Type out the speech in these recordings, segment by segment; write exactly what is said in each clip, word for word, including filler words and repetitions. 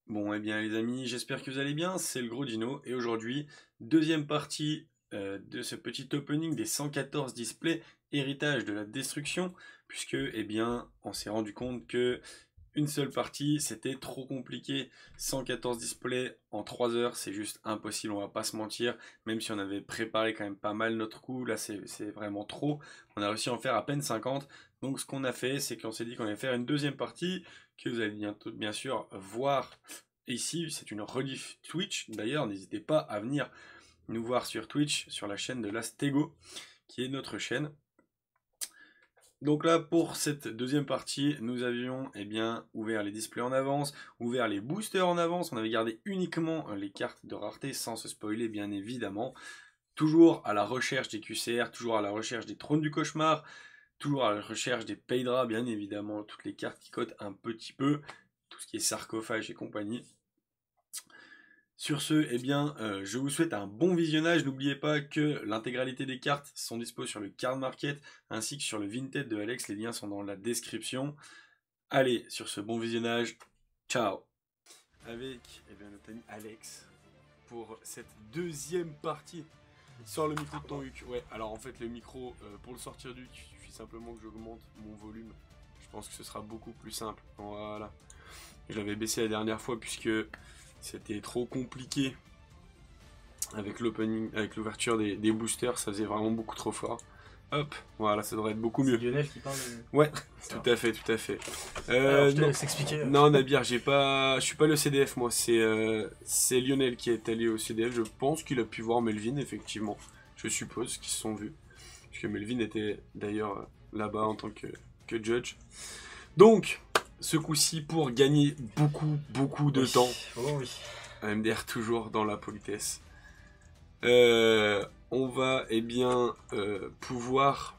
Bon, eh bien les amis, j'espère que vous allez bien, c'est le Gros Dino, et aujourd'hui, deuxième partie euh, de ce petit opening des cent quatorze displays, héritage de la destruction, puisque, eh bien, on s'est rendu compte que une seule partie, c'était trop compliqué. cent quatorze displays en trois heures, c'est juste impossible, on va pas se mentir, même si on avait préparé quand même pas mal notre coup, là c'est vraiment trop, on a réussi à en faire à peine cinquante, donc ce qu'on a fait, c'est qu'on s'est dit qu'on allait faire une deuxième partie, que vous allez bientôt bien sûr voir ici, c'est une rediff Twitch, d'ailleurs n'hésitez pas à venir nous voir sur Twitch, sur la chaîne de Lastego, qui est notre chaîne. Donc là, pour cette deuxième partie, nous avions eh bien, ouvert les displays en avance, ouvert les boosters en avance, on avait gardé uniquement les cartes de rareté sans se spoiler bien évidemment. Toujours à la recherche des Q C R, toujours à la recherche des trônes du cauchemar, toujours à la recherche des Paydra, bien évidemment, toutes les cartes qui cotent un petit peu, tout ce qui est sarcophage et compagnie. Sur ce, eh bien, euh, je vous souhaite un bon visionnage. N'oubliez pas que l'intégralité des cartes sont dispo sur le Card Market ainsi que sur le Vinted de Alex. Les liens sont dans la description. Allez, sur ce bon visionnage, ciao. Avec eh bien, notre ami Alex pour cette deuxième partie. Sors le micro de ton huc. Ouais, alors en fait, le micro, euh, pour le sortir du huc, il suffit simplement que j'augmente mon volume. Je pense que ce sera beaucoup plus simple. Voilà. Je l'avais baissé la dernière fois puisque c'était trop compliqué avec l'opening, avec l'ouverture des, des boosters, ça faisait vraiment beaucoup trop fort. Hop, voilà, ça devrait être beaucoup mieux. C'est Lionel qui parle. De... Ouais, tout à fait, tout à fait. Euh, Alors, je te laisse expliquer. Non, Nabir, j'ai pas, je suis pas le C D F moi. C'est euh, c'est Lionel qui est allé au C D F. Je pense qu'il a pu voir Melvin, effectivement. Je suppose qu'ils se sont vus, puisque Melvin était d'ailleurs là-bas en tant que que judge. Donc, ce coup-ci, pour gagner beaucoup, beaucoup de oui. temps. Oh oui. M D R toujours dans la politesse. Euh, on va eh bien euh, pouvoir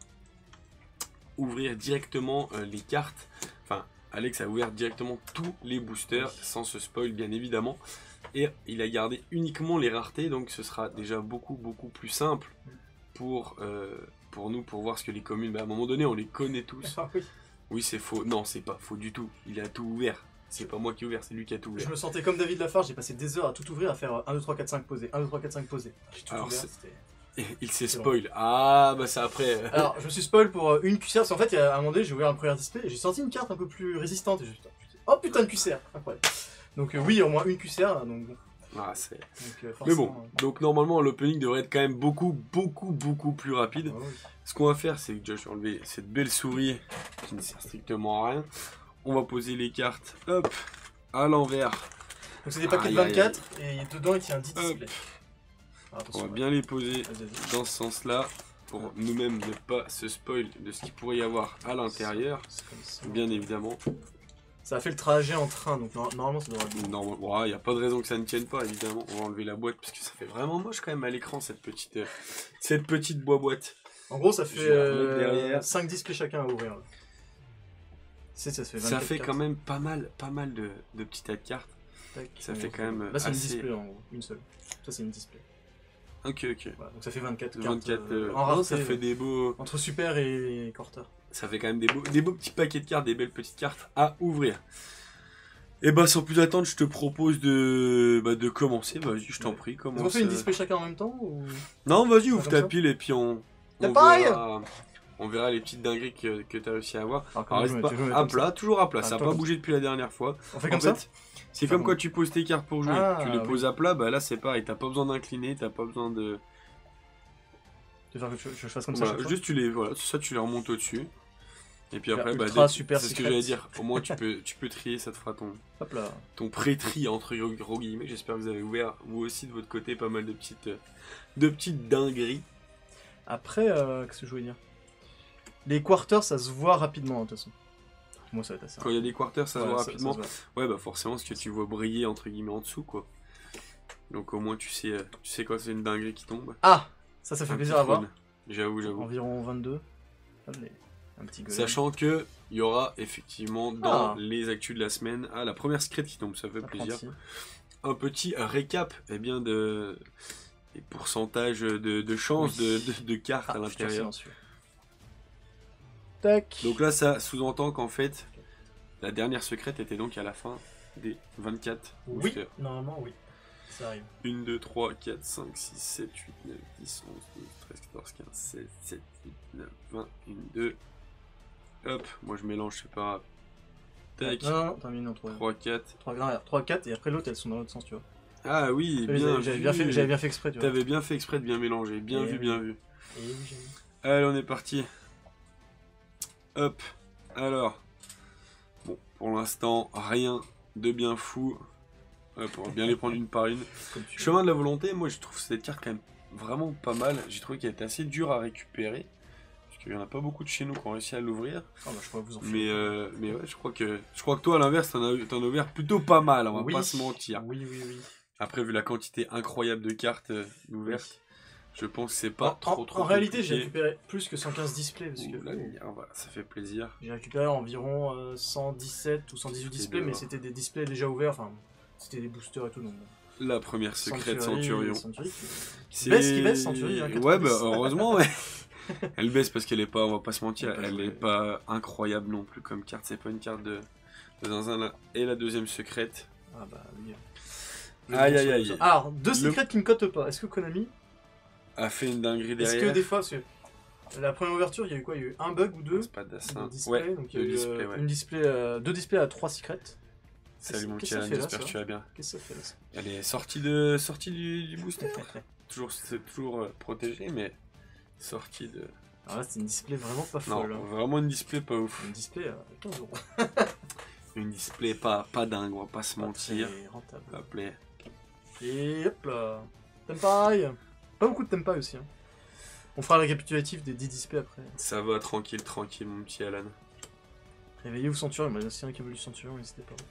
ouvrir directement euh, les cartes. Enfin, Alex a ouvert directement tous les boosters sans se spoil bien évidemment. Et il a gardé uniquement les raretés, donc ce sera déjà beaucoup beaucoup plus simple pour, euh, pour nous pour voir ce que les communes. Bah, à un moment donné, on les connaît tous. Ah, oui. Oui, c'est faux. Non, c'est pas faux du tout. Il a tout ouvert. C'est pas moi qui ai ouvert, c'est lui qui a tout ouvert. Je me sentais comme David Lafarge, j'ai passé des heures à tout ouvrir, à faire un, deux, trois, quatre, cinq poser, un, deux, trois, quatre, cinq poser. J'ai tout Alors, ouvert, il s'est spoil. Ah, bah c'est après. Alors, je me suis spoil pour une Q C R, parce qu'en fait, à un moment donné, j'ai ouvert un premier display et j'ai sorti une carte un peu plus résistante. Et je... Oh putain de Q C R, incroyable. Donc, euh, oui, au moins une Q C R, donc bon. Ah, c'est. Euh, Mais bon, euh... donc normalement, l'opening devrait être quand même beaucoup, beaucoup, beaucoup plus rapide. Ah, oui. Ce qu'on va faire, c'est que je vais enlever cette belle souris qui ne sert strictement à rien. On va poser les cartes, hop, à l'envers. Donc c'est des paquets de vingt-quatre aïe, aïe. Et dedans il tient un dix displays. Alors, on va ouais. bien les poser dans ce sens-là pour ouais. nous-mêmes ne pas se spoil de ce qu'il pourrait y avoir à l'intérieur, bien évidemment. Ça a fait le trajet en train, donc normalement ça devrait être bon. Il n'y a pas de raison que ça ne tienne pas, évidemment. On va enlever la boîte parce que ça fait vraiment moche quand même à l'écran cette petite, euh, cette petite boîte. En gros ça fait euh, cinq displays chacun à ouvrir. Là. Ça, ça fait, ça fait quand même pas mal, pas mal de, de petits tas de cartes. Tac, ça fait quand même. Là, c'est assez... une display en gros, une seule. Ça, c'est une display. Ok, ok. Voilà, donc ça fait vingt-quatre cartes. vingt-quatre, euh, en rareté, ça fait des beaux. Entre super et quarter. Ça fait quand même des beaux, des beaux petits paquets de cartes, des belles petites cartes à ouvrir. Et bah, sans plus attendre, je te propose de, bah, de commencer. Vas-y, je t'en ouais. prie. On fait une display chacun en même temps ou... Non, vas-y, ouvre ta pile et puis on. on verra... On verra les petites dingueries que, que tu as réussi à avoir. Alors, Alors pas à plat, ça. toujours à plat. Ah, ça n'a pas bougé depuis la dernière fois. On fait en comme fait, ça. C'est comme quand tu poses tes cartes pour jouer. Ah, tu les oui. poses à plat, bah là c'est pareil. T'as pas besoin d'incliner, t'as pas besoin de. Tu veux faire que je, je fasse comme voilà, ça juste tu les, voilà, ça tu les remontes au-dessus. Et puis après, bah, c'est ce que j'allais dire. Au moins tu peux, tu peux trier, ça te fera ton, Hop là. ton pré-tri entre gros guillemets. J'espère que vous avez ouvert vous aussi de votre côté pas mal de petites, de petites dingueries. Après, euh, qu'est-ce que je voulais dire? Les quarters, ça se voit rapidement, de toute façon. Moi, ça va être assez Quand il y a des quarters, ça ouais, se voit ça, rapidement. ça se voit. Ouais, bah forcément, ce que tu vois briller, entre guillemets, en dessous, quoi. Donc au moins, tu sais, tu sais quand c'est une dinguerie qui tombe. Ah, ça, ça fait un plaisir à voir. J'avoue, j'avoue. Environ vingt-deux. Allez, un petit golem. Sachant que il y aura effectivement dans ah. les actus de la semaine, ah, la première secrète qui tombe, ça fait Apprenti. plaisir. Un petit récap, eh bien, de... des pourcentages de, de chances oui. de, de, de cartes ah, à l'intérieur. Tac. Donc là, ça sous-entend qu'en fait, la dernière secrète était donc à la fin des vingt-quatre Oui, boosters. normalement, oui. Ça arrive. un, deux, trois, quatre, cinq, six, sept, huit, neuf, dix, onze, douze, treize, quatorze, quinze, seize, dix-sept, dix-huit, dix-neuf, vingt, un, deux. Hop, moi je mélange, c'est pas grave. Tac. Non, non, non, t'as mis une en trois. trois, quatre. trois, quatre, et après l'autre, elles sont dans l'autre sens, tu vois. Ah oui, Oui, bien J'avais vu. bien, fait, j'avais bien fait exprès, tu vois. T'avais bien fait exprès de bien mélanger. Bien Et vu, oui. bien vu. Et oui, j'ai mis. Allez, on est parti. Hop. Alors. Bon, pour l'instant, rien de bien fou. Hop, on va bien les prendre une par une. Comme tu veux. Chemin de la volonté, moi je trouve cette carte quand même vraiment pas mal. J'ai trouvé qu'elle était assez dure à récupérer. Parce qu'il y en a pas beaucoup de chez nous qui ont réussi à l'ouvrir. Ah bah, je pourrais vous en faire. Mais, euh, mais ouais, je crois que je crois que toi, à l'inverse, t'en as, t'en as ouvert plutôt pas mal, on va Oui. pas se mentir. Oui, oui, oui. Après, vu la quantité incroyable de cartes euh, ouvertes, je pense que c'est pas En, trop en- trop en réalité, compliqué. j'ai récupéré plus que cent quinze displays. Parce que Ouh, la lumière, voilà, ça fait plaisir. j'ai récupéré environ euh, cent dix-sept ou cent dix-huit displays, mais dehors. c'était des displays déjà ouverts. Enfin, c'était des boosters et tout. Donc, La première secrète Century, Centurion. Century. C'est- Baisse qui baisse, Century, hein, Ouais, bah quatre-vingt-dix. heureusement, ouais. Elle baisse parce qu'elle est pas, on va pas se mentir, On peut elle jouer. est pas incroyable non plus comme carte. C'est pas une carte de, de zinzin là. Et la deuxième secrète. Ah bah oui. Aïe, aïe, aïe. Alors, deux Le- secrets qui ne cotent pas. Est-ce que Konami, A fait une dinguerie est-ce derrière. que des fois, parce que la première ouverture, il y a eu quoi? Il y a eu un bug ou deux C'est pas d'assin. de display. Ouais, Donc il y a deux eu displays, euh, ouais. une display, euh, deux displays à trois secrets. Salut mon Qu'est-ce petit que ça Alan, fait là, j'espère que ça tu vas bien. Qu'est-ce que ça fait là ça Elle est sortie, de, sortie du, du booster. toujours, c'est toujours euh, protégé, mais sortie de. Alors là, c'est une display vraiment pas Non, folle. hein. vraiment une display pas ouf. Une display à quinze euros. Une display pas, pas dingue, on va pas se Pas mentir. très rentable. Hop là. Et hop là. Tempai. Pas beaucoup de Tempai aussi. Hein. On fera le récapitulatif des dix displays après. Ça va, tranquille, tranquille, mon petit Alan. Réveillez-vous Centurion, il y en a aussi un qui a voulu Centurion, n'hésitez pas.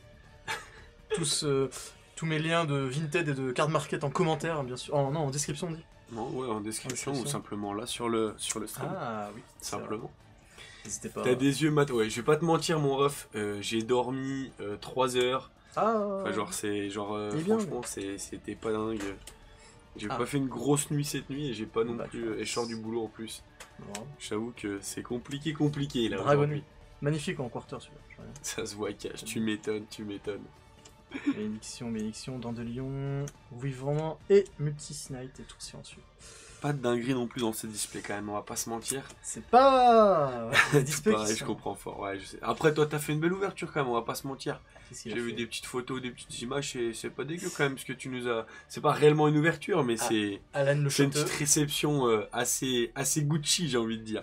tous, euh, tous mes liens de Vinted et de Card Market en commentaire, hein, bien sûr. Oh, non, en description, on dit. Non, ouais, en description En ou description. simplement là sur le, sur le stream. Ah oui, c'est vrai. simplement. N'hésitez pas. T'as des yeux mat. Ouais, je vais pas te mentir, mon ref. euh, j'ai dormi euh, trois heures. Ah, Enfin, genre, c'est. Genre, euh, Il est bien, franchement, c'est- c'était pas dingue. J'ai Ah. pas fait une grosse nuit cette nuit et j'ai pas non Bah, plus. Et je sors du boulot en plus. bon. J'avoue que c'est compliqué, compliqué là. Dragon aujourd'hui. Magnifique en quarter celui-là. je regarde. Ça se voit, cache. Tu m'étonnes, tu m'étonnes. Bénédiction, bénédiction, dents de lion, vivant et multi-snipe et tout silencieux. Pas de dinguerie non plus dans ces displays quand même, on va pas se mentir. C'est pas. des Tout displays qui pareil, je sont- comprends fort. Ouais, je sais. Après, toi, t'as fait une belle ouverture quand même, on va pas se mentir. Qu'est-ce qu'il a J'ai vu fait des petites photos, des petites images, et c'est pas dégueu quand même ce que tu nous as. C'est pas réellement une ouverture, mais Ah, c'est Alan le c'est une chanteux. petite réception euh, assez, assez Gucci, j'ai envie de dire.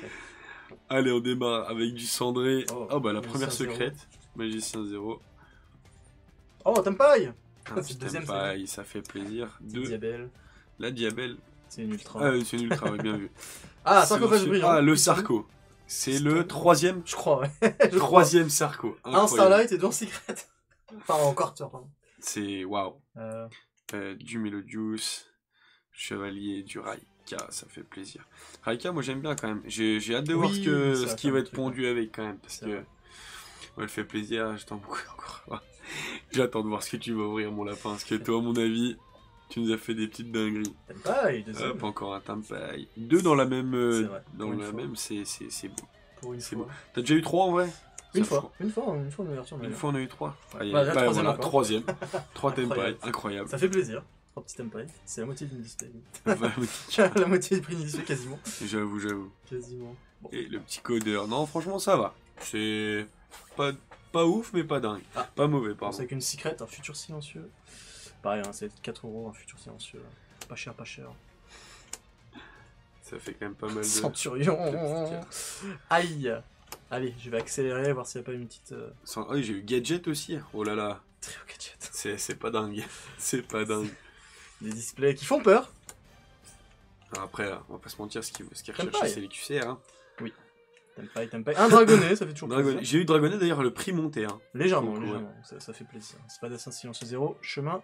Allez, on démarre avec du cendré. Oh, Oh, bah la Magicien première zéro. secrète, Magicien zéro. Oh, Tempai. Un C'est petit le deuxième, pareil, ça fait plaisir. Deux, Diabelle, la Diabelle. c'est une ultra. Ah, c'est une ultra, ouais, bien vu. Ah, C'est sarcophage aussi- brillant. Ah, le Putain. Sarko. C'est C'est le un- troisième, Je crois, ouais. Je crois. troisième Sarko. Un Incroyable. Starlight et deux en secret. Enfin, en quarter, pardon. C'est waouh. Euh, Euh, du Melodius, Chevalier, du Raika, ça fait plaisir. Raika, moi j'aime bien quand même. J'ai j'ai hâte de voir Oui, ce, que, ça va ce qui faire va un être truc, pondu avec quand même. Parce C'est que vrai. ouais, elle fait plaisir, j'attends beaucoup encore. J'attends de voir ce que tu vas ouvrir, mon lapin. Parce que toi, à mon avis, tu nous as fait des petites dingueries. Tempai, deuxième. Hop, encore un Tempai. Deux dans la même. euh, C'est vrai, dans pour une la fois. même, c'est c'est- c'est beau. Pour une c'est fois. beau. T'as déjà eu trois en vrai Une Ça, je fois, crois. une fois, une fois en ouverture. Une d'ailleurs. fois on a eu trois. Ouais. Allez, Bah, là, bah, troisième voilà, encore. troisième. Trois Tempai, Incroyable. incroyable. Ça fait plaisir. Trois petits Tempai. C'est la moitié d'une display. Vraiment, la moitié du prix d'une display, quasiment. J'avoue, j'avoue. Quasiment. Bon. Et le petit codeur. Non, franchement, ça va. C'est pas, pas ouf, mais pas dingue. Ah. Pas mauvais, C'est pardon. avec une secret, un futur silencieux. Pareil, hein, c'est quatre euros, un futur silencieux. Pas cher, pas cher. Ça fait quand même pas mal de. Centurion. de petites cartes. Aïe. Allez, je vais accélérer, voir s'il n'y a pas une petite. Euh... Sans- Ah oui, j'ai eu Gadget aussi. Oh là là. Trio gadget. C'est c'est pas dingue. C'est pas dingue. Des displays qui font peur. Alors après, on va pas se mentir, ce qu'ils ce qu'ils Tempai. recherchent, c'est les Q C R. Hein. Tempai, tempai. Un dragonnet, ça fait toujours Dragon- plaisir. J'ai eu Dragonnet d'ailleurs, le prix monté. Hein. Légèrement, Donc, ouais. légèrement. Ça, ça fait plaisir. C'est pas d'assin silencieux zéro. Chemin.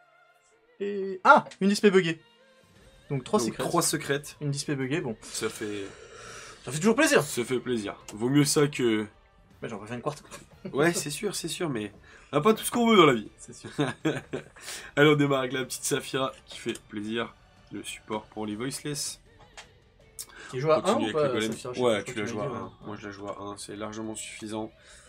Et. Ah, une display buggée. Donc trois Donc, secrets. trois secrètes. Une display buggée, bon. Ça fait, Ça fait toujours plaisir. ça fait plaisir. Vaut mieux ça que. Mais j'en préfère une quarter. Ouais, c'est sûr, c'est sûr, mais on n'a pas tout ce qu'on veut dans la vie. C'est sûr. Allez, on démarre avec la petite Saphira qui fait plaisir. Le support pour les voiceless. Il joue à un Continue ou avec pas le golem. Saphira, je sais Ouais, pas, tu je la crois joues à que tu m'as un. dit, Moi, je la joue à un, c'est largement suffisant.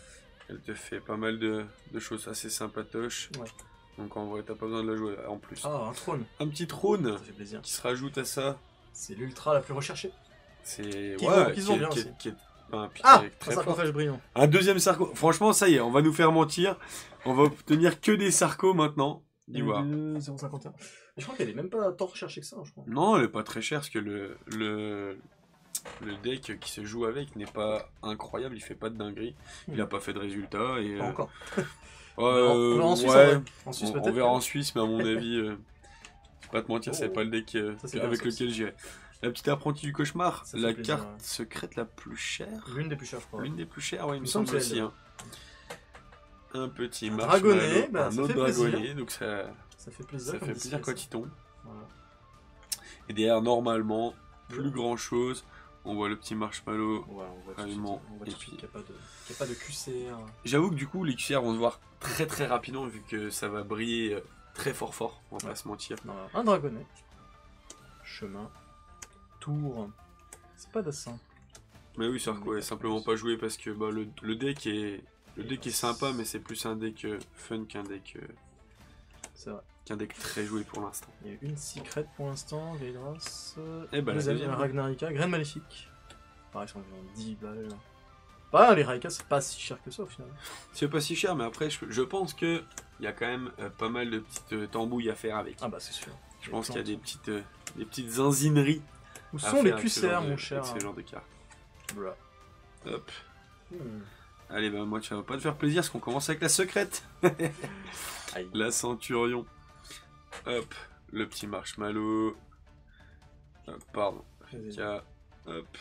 Elle te fait pas mal de, de choses assez sympatoches. Ouais. Donc en vrai, t'as pas besoin de la jouer en plus. Ah, un trône. Un petit trône Ça fait plaisir. qui se rajoute à ça. C'est l'ultra la plus recherchée. C'est. Qui Ouais, vont- qui qui sont est- bien qui est- aussi. qui est- enfin, puis Ah, qui est un très fort. sarcophage brillant. Un deuxième sarco. Franchement, ça y est, on va nous faire mentir. On va obtenir que des sarcos maintenant. D'ivoire. deux, zéro cinquante et un. Mais je crois qu'elle est même pas tant recherchée que ça, je crois. Non, elle est pas très chère parce que le, le, le deck qui se joue avec n'est pas incroyable, il fait pas de dinguerie. Il a pas fait de résultat. Et, Pas euh, encore. euh, On verra en Suisse, ouais, en vrai. En Suisse, on, peut-être. on verra en Suisse, mais à mon avis, euh, je vais pas te mentir, Oh. c'est pas le deck euh, Ça, c'est bien, avec ça lequel j'irai. La petite apprentie du cauchemar, Ça fait la plaisir, carte ouais. secrète la plus chère. L'une des plus chères, je crois. L'une des plus chères, ouais, il me Il me semble semble que c'est aussi. elle. hein. Un petit Un marshmallow, dragonnet, bah, un ça autre fait plaisir. dragonnet, donc ça, Ça fait plaisir. ça comme fait display, plaisir quand ça. il tombe. Voilà. Et derrière, normalement, plus Ouais. grand chose. On voit le petit marshmallow. Voilà, on voit tout de Vraiment. suite, on voit Et tout de suite puis- qu'il n'y a pas de, qu'il y a pas de Q C R. J'avoue que du coup, les Q C R vont se voir très très rapidement vu que ça va briller euh, très fort fort, on va Ouais. pas se mentir. Voilà. Un dragonnet. Chemin. Tour. C'est pas d'assin. Mais oui, Sarko est simplement pas joué parce que bah, le, le deck est le deck est sympa, mais c'est plus un deck euh, fun qu'un deck euh, C'est vrai. qu'un deck très joué pour l'instant. Il y a une secret pour l'instant, Veidras. Eh ben, la Deuxième, deuxième. Ragnarika, Graine Maléfique. Pareil, c'est environ dix balles. Bah, les Raika, c'est pas si cher que ça au final. C'est pas si cher, mais après, je, je pense que il y a quand même euh, pas mal de petites euh, tambouilles à faire avec. Ah bah, c'est sûr. je pense qu'il y a des petites euh, des petites zinzineries. Où à sont les faire avec ce Q C R, genre de- mon cher avec ce genre de cartes. Voilà. Hop. Hmm. Allez, bah moi, tu vas pas te faire plaisir parce qu'on commence avec la secrète. Aïe. La Centurion. Hop, le petit marshmallow. Hop, pardon. Rika. Hop.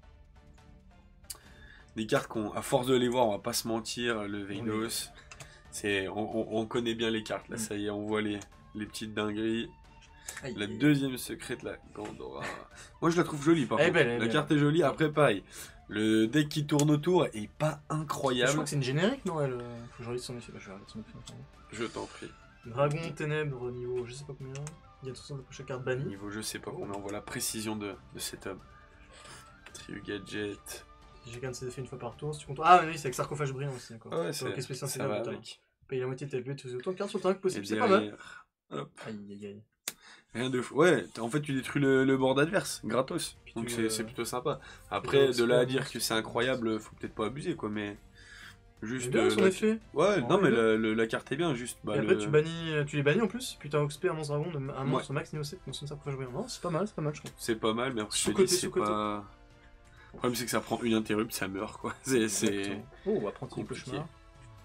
Des cartes qu'on, à force de les voir, on va pas se mentir. Le Veidos. C'est, on, on- on connaît bien les cartes. Là, Mm. ça y est, on voit les, les petites dingueries. Aïe. La deuxième secrète, la Gandora. Moi, je la trouve jolie par Elle est contre. belle, elle est la belle. carte est jolie. Après, pareil. Le deck qui tourne autour est pas Je incroyable. crois que c'est une générique, non elle euh, Faut que je regarde son effet. Bah, je vais regarder son effet. attends. Je t'en prie. Dragon Ténèbres niveau je sais pas combien. Il y a soixante de chaque carte bannie. Niveau jeu, c'est pas combien on voit la précision de, de cet homme. Triu Gadget. J'ai qu'un de ses effets une fois par tour. Si tu comptes... Ah oui, c'est avec sarcophage brillant aussi, d'accord. Ouais, c'est ok, spécial, c'est ça va là, avec. Paye la moitié de ta L P, tu faisais autant de cartes sur le terrain que Et possible, c'est pas mal. derrière, hop, Aïe aïe aïe. rien de fou. Ouais, t- en fait, tu détruis le, le board adverse, gratos. Puis Donc tu, c'est euh, c'est plutôt sympa. tu Après, dois de là à aussi- dire que c'est incroyable, faut peut-être pas abuser, quoi, mais. C'est Juste. bien euh, son la- effet. Ouais, En non, mais vrai, la, le- la carte est bien, juste. Bah, Et après, le- tu, bannis, tu les bannis en plus, puis t'as un X P, un monstre dragon, de- un Ouais. monstre max niveau sept, donc c'est un sarcophage brillant. Non, c'est pas mal, c'est pas mal, je trouve. C'est pas mal, mais après, je te Sous-côté, dis, c'est sous-côté. pas. Le problème, c'est que ça prend une interrupt, ça meurt, quoi. C'est. c'est- Exactement. Oh, apprenti du compliqué. cauchemar.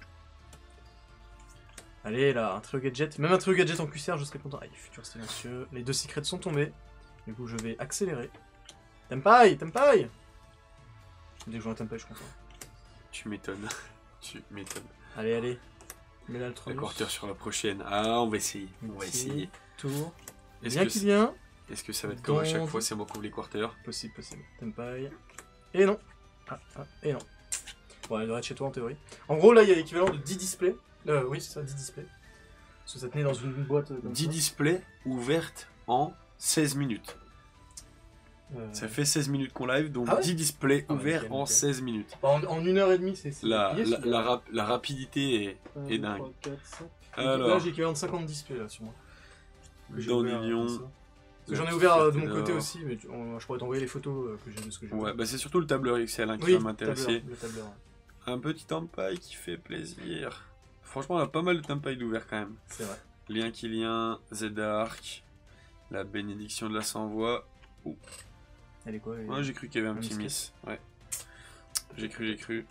Allez, là, un trio gadget. Même un trio gadget en Q C R, je serais content. Aïe, futur silencieux. Les deux secrets sont tombés. Du coup, je vais accélérer. Tempai, Tempai Dès que je vois un Tempai, je suis content. Tu m'étonnes. Tu m'étonnes. Allez, allez. Mets là le La Tronus. quartier sur la prochaine. Ah, on va essayer. On va Merci. essayer. Tour. Est-ce Bien que, qui c'est- vient. est-ce que ça va être comme à chaque Donc- fois, c'est moi qui ouvre les quarters? Possible, possible. Tempai. Et non. Ah, ah, et non. Bon, elle devrait être chez toi en théorie. En gros, là, il y a l'équivalent de dix displays. Euh, oui, c'est ça, dix displays. Parce que ça tenait dans une boîte. euh, comme dix ça. displays ouvertes en seize minutes. Euh, Ça fait seize minutes qu'on live, donc Ah ouais dix displays Ah ouais, ouverts nickel, en nickel. seize minutes. En, en une heure et demie, c'est. c'est La, plié, la, celui-là. la, rap- la rapidité est, Un, est deux, dingue. trois, quatre, cinq. Alors, Là, j'ai l'équivalent de cinquante displays là sur moi. Que j'ai dans ouvert, Lilion, comme ça. Parce que le J'en ai petit ouvert euh, de mon Fernand. côté aussi, mais tu- on- je pourrais t'envoyer les photos euh, que j'ai de ce que j'ai Ouais, vu. bah c'est surtout le tableur Excel hein, qui Oui, va m'intéresser. tableur, le tableur. Un petit Tempai qui fait plaisir. Franchement, on a pas mal de Tempai d'ouvert quand même. C'est vrai. Lien qui lien, Z-Arc, la bénédiction de la sans-voix. Elle est quoi elle est- Ouais, j'ai cru qu'il y avait un Un petit misclick. miss. Ouais. J'ai cru, j'ai cru.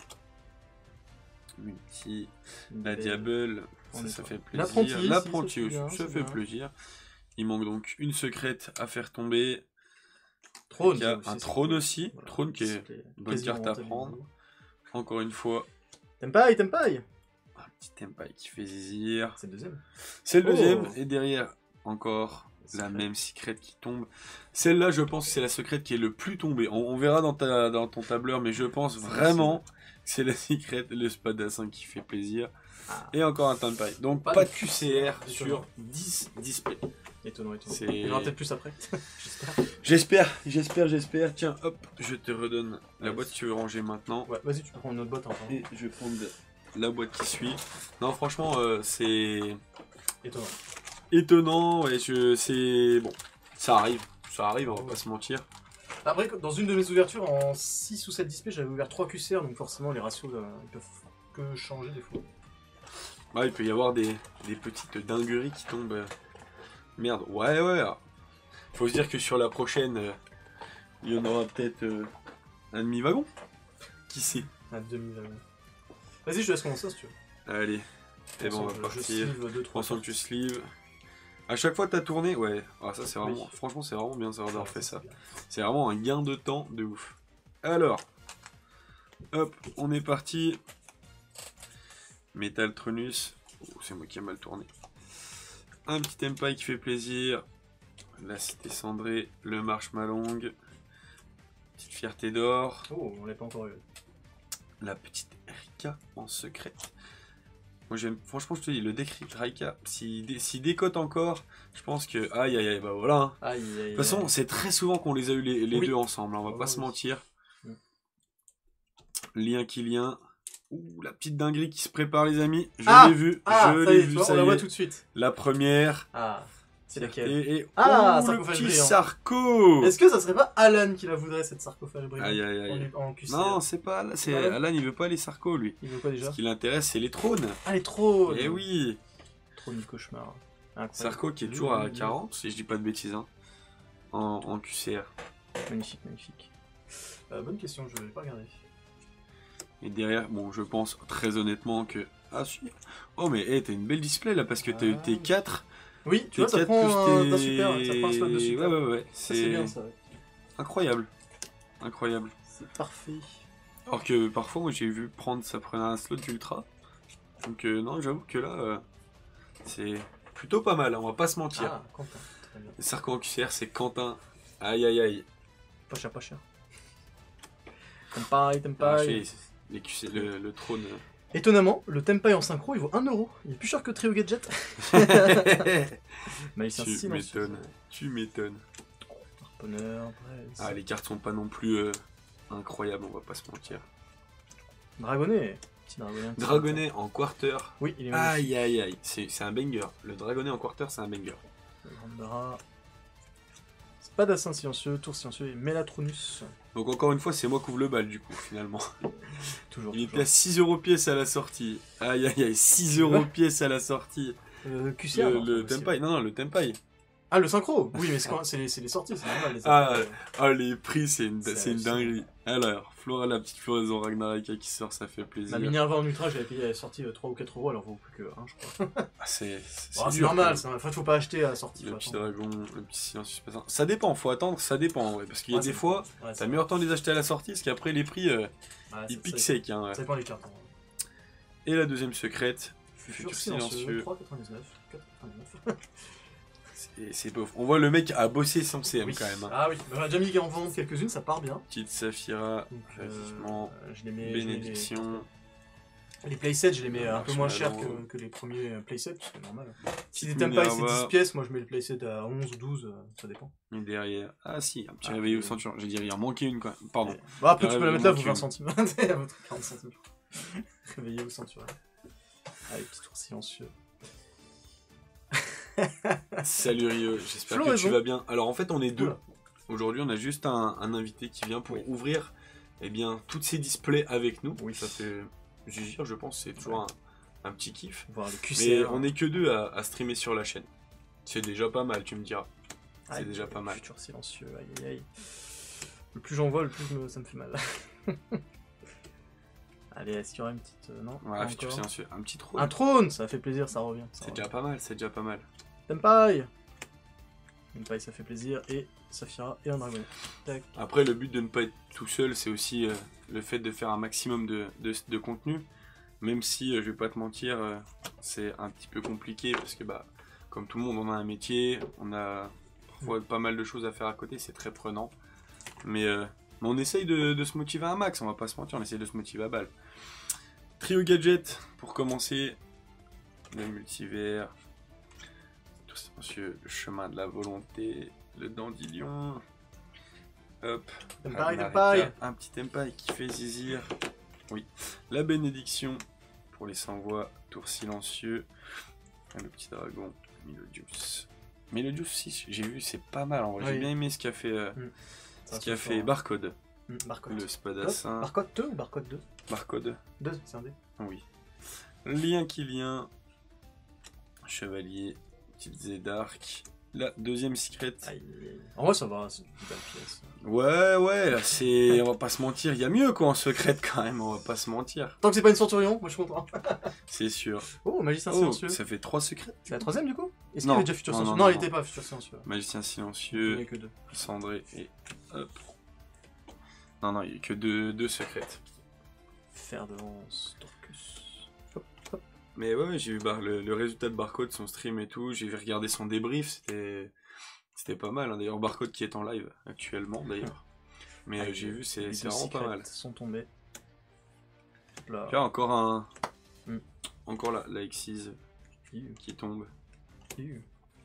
Multi. La Belle- Diable, On ça, est ça sur- fait plaisir. L'apprenti, si, L'apprenti ça fait aussi, bien, ça c'est fait bien. plaisir. Il manque donc une secrète à faire tomber. Trône. Il y a ça aussi, un c'est trône cool. aussi. Voilà. Trône qui est Display une bonne quasiment carte à rentable. prendre. Encore une fois, Tempai, Tempai un petit Tempai qui fait zizir. C'est le deuxième. C'est le Oh. deuxième. Et derrière, encore la Secrète. même secrète qui tombe. Celle-là, je pense que c'est la secrète qui est le plus tombée. On, on verra dans, ta, dans ton tableur, mais je pense C'est vraiment que c'est la secrète, le Spadassin qui fait plaisir. Ah. Et encore un Tempai. Donc Pas pas, de- de Q C R Étonnant. sur dix displays. Étonnant, étonnant. C'est- Il y en aura peut-être plus après. J'espère. J'espère, j'espère, j'espère. Tiens, hop, je te redonne la Ouais. boîte si tu veux ranger maintenant. Ouais, vas-y, tu peux prendre une autre boîte. Hein, Et je vais prendre la boîte qui suit. Non, franchement, euh, c'est Étonnant. étonnant. Ouais, je, c'est bon, ça arrive, ça arrive, on va pas se mentir. Après, dans une de mes ouvertures, en six ou sept displays, j'avais ouvert trois Q C R, donc forcément les ratios euh, ils peuvent que changer des fois. Ouais, il peut y avoir des, des petites dingueries qui tombent. euh, Merde, ouais, ouais. Faut se dire que sur la prochaine, euh, il y en aura peut-être euh, un demi-wagon. Qui sait? À demi wagon. Vas-y, je te laisse commencer si tu veux. Allez, et bon, on va Je partir. sleeve deux, trois On sent que tu sleeves. À chaque fois t'as tourné, ouais. Ah, ça c'est Oui. vraiment, franchement c'est vraiment bien d'avoir fait ça. c'est bien. C'est vraiment un gain de temps de ouf. Alors, hop, on est parti. Metal Tronus. Oh, c'est moi qui ai mal tourné. Un petit Tempai qui fait plaisir. La Cité Cendrée, le Marshmallow. Petite Fierté d'or. Oh, on l'a pas encore eu. La petite Rika en secret. Moi j'aime, franchement je te dis, le deck Rika, s'il dé, s'il décote encore, je pense que, aïe aïe aïe, bah voilà. Hein. Aïe, aïe, De toute façon, c'est très souvent qu'on les a eu les, les Oui. deux ensemble, hein, on va Oh, pas se oui. mentir. Mm. Lien qui lien. Ouh, la petite dinguerie qui se prépare les amis. Je Ah l'ai vu, Ah, je ça y l'ai est, tu vu, vois, ça on la y voit est. tout de suite. La première. Ah, c'est laquelle? Et, et Ah, oh, le sarcophage petit brillant. Sarko. Est-ce que ça serait pas Alan qui la voudrait, cette sarcophage brillant? Aïe aïe aïe. En, en Q C R. Non, c'est pas, c'est Alan. Alan, il veut pas les Sarko lui. Il veut quoi déjà? Ce qui l'intéresse, c'est les trônes. Ah, les trônes. Eh oui. Trône du cauchemar. Incroyable. Sarko qui est toujours à quarante, si je dis pas de bêtises, hein, en, en Q C R. Magnifique, magnifique. Euh, bonne question, je vais pas regarder. Et derrière, bon, je pense très honnêtement que... Ah si. Oh mais hey, t'as une belle display là, parce que t'as eu Ah. tes quatre. Oui, tu Tes vois, ça quatre prend un, plus un tes... super, ça prend un slot de super. Ouais, ouais, ouais. Ça, c'est bien, ça. Ouais. Incroyable. Incroyable. C'est parfait. Alors que parfois, moi, j'ai vu prendre, ça prenait un slot d'ultra. Donc euh, non, j'avoue que là, euh, c'est plutôt pas mal, hein, on va pas se mentir. Ah, Quentin, très bien. Le Sarko en Q C R, c'est Quentin. Aïe, aïe, aïe. Pas cher, pas cher. Tempai, Ah, Tempai. je sais, les Q C, le, le trône... Étonnamment, le Tempai en synchro, il vaut un euro. Il est plus cher que Trio Gadget. Magicien Tu silencieux. m'étonnes. Tu m'étonnes. Harponneur, Braise. Ah, les cartes sont pas non plus euh, incroyables, on va pas se mentir. Dragonnet. Petit Dragonnet. un petit Dragonnet en quarter. Oui, il est magnifique. Aïe aïe aïe, c'est c'est un banger. Le Dragonnet en quarter, c'est un banger. Le Grand Bara. Spadassin silencieux, Tour silencieux et Melatronus. Donc encore une fois, c'est moi qui ouvre le bal du coup, finalement. Toujours. Il toujours. était à six euros pièce à la sortie. Aïe aïe aïe, six euros pièce à la sortie. Euh, Q C R, Le, non, le c'est pas possible. Tempai, non, non, le Tempai. Ah, le synchro. Oui, mais c'est quand- c'est les, c'est les sorties, c'est normal. Les Ah, sorties. ah, les prix, c'est une, C'est c'est une hallucinant. dinguerie. Alors, Flora, la petite floraison Ragnaraka qui sort, ça fait plaisir. Ma Minerva en ultra, je l'avais payé à la sortie euh, trois ou quatre euros, alors vaut plus que un, je crois. Ah, c'est c'est- Oh, c'est dur, normal, quand c'est normal. Enfin, faut pas acheter à la sortie. même. Le faut petit attendre. dragon, le petit silence suspensant. Ça dépend, faut attendre, ça dépend, ouais. Parce qu'il y a Ouais, des ça fois, dépend. Ouais, t'as ça meilleur temps de les acheter à la sortie, parce qu'après les prix, euh, Ouais, ils ça- piquent ça- sec. Hein, ouais. Ça dépend des cartes. hein. Et la deuxième secrète, Futur Futur silencieux, silencieux. trois quatre-vingt-dix-neuf. quatre-vingt-dix-neuf. c'est c'est pauvre. On voit le mec a bossé son C M Oui. quand même. Hein. Ah oui, on a déjà mis en vente quelques-unes, ça part bien. Petite Saphira, Donc, Résistement, euh, je les mets, je mets Bénédiction. les, les playsets, je les mets Ah, un peu moins cher Marshmallow. que, que les premiers euh, playsets, c'est normal. Si Petite les Tempai c'est Minerva. dix pièces, moi je mets le playset à onze ou douze, euh, ça dépend. Et derrière. Ah si, un petit Ah, réveillé oui. au ceinture. J'ai dit, il en manquait une quoi. Pardon. Et- Bon, après Ah, tu peux la il mettre là, manque vous vingt une. centimes. À votre quarante centimes. Réveillez au ceinture. Allez, petit tour silencieux. Salut Rio, j'espère que Floraison. tu vas bien. Alors en fait on est deux. Oula. Aujourd'hui on a juste un, un invité qui vient pour Oui. ouvrir eh bien, toutes ces displays avec nous. Oui. Ça fait, je veux dire, je pense que c'est toujours un, un petit kiff. Voir le Q Mais C R. on est que deux à, à streamer sur la chaîne. C'est déjà pas mal, tu me diras. C'est Aïe, déjà pas mal. Futur silencieux, aïe aïe aïe. Le plus j'en vois, le plus je me- ça me fait mal. Allez, est-ce qu'il y aura une petite. euh, non Ouais, pas futur encore. silencieux. Un petit trône. Un trône, ça fait plaisir, ça revient. ça C'est revient. déjà pas mal, c'est déjà pas mal. Tempai Tempai, ça fait plaisir. Et Saphira et un dragon. Tac. Après, le but de ne pas être tout seul, c'est aussi euh, le fait de faire un maximum de, de, de contenu. Même si, euh, je vais pas te mentir, euh, c'est un petit peu compliqué parce que, bah, comme tout le monde, on a un métier, on a parfois pas mal de choses à faire à côté, c'est très prenant. Mais, euh, mais on essaye de, de se motiver un max, on va pas se mentir, on essaye de se motiver à balle. Trio Gadget, pour commencer, le multivers, tout silencieux, le chemin de la volonté, le dandelion. Hop. Tempai, Ragnaraka, Tempai un petit Tempai qui fait zizir. Oui. La bénédiction pour les sans-voix. Tour silencieux. Ah, le petit dragon. Melodius. Melodius, si, j'ai vu, c'est pas mal. En vrai, Oui. j'ai bien aimé ce qu'a fait, euh, Mm. ce qu'a fait Barcode. Mmh, Barcode. Le spadassin. Barcode deux ou Barcode deux? Barcode. deux, c'est un dé. Oui. Lien qui vient. Chevalier. Petite Zédark. La deuxième secret. Aïe, aïe, aïe. En vrai, ça va, c'est une belle pièce. Ouais, ouais, là, c'est. On va pas se mentir, il y a mieux quoi en secret quand même, on va pas se mentir. Tant que c'est pas une centurion, moi je suis content. C'est sûr. Oh, magicien Oh, silencieux. ça fait trois secrets. C'est la troisième du coup? Est-ce qu'il Non. avait déjà futur Non, silencieux? non, Non, non, il était non. pas futur silencieux. Magicien Il n'y silencieux, a que deux. cendré et. Hop. Non, non, il y a que deux, deux secrètes. Fer de lance, Torcus. Hop, hop. Mais ouais, ouais, j'ai vu bar- le, le résultat de Barcode, son stream et tout, j'ai regardé son débrief, c'était. C'était pas mal, hein. D'ailleurs, Barcode qui est en live actuellement d'ailleurs. Mais euh, Aïe, j'ai vu, c'est les c'est deux vraiment pas secrets mal. sont tombés. Hop là. Là, encore un. Mm. Encore la, la Xyz Iu, qui tombe. iu.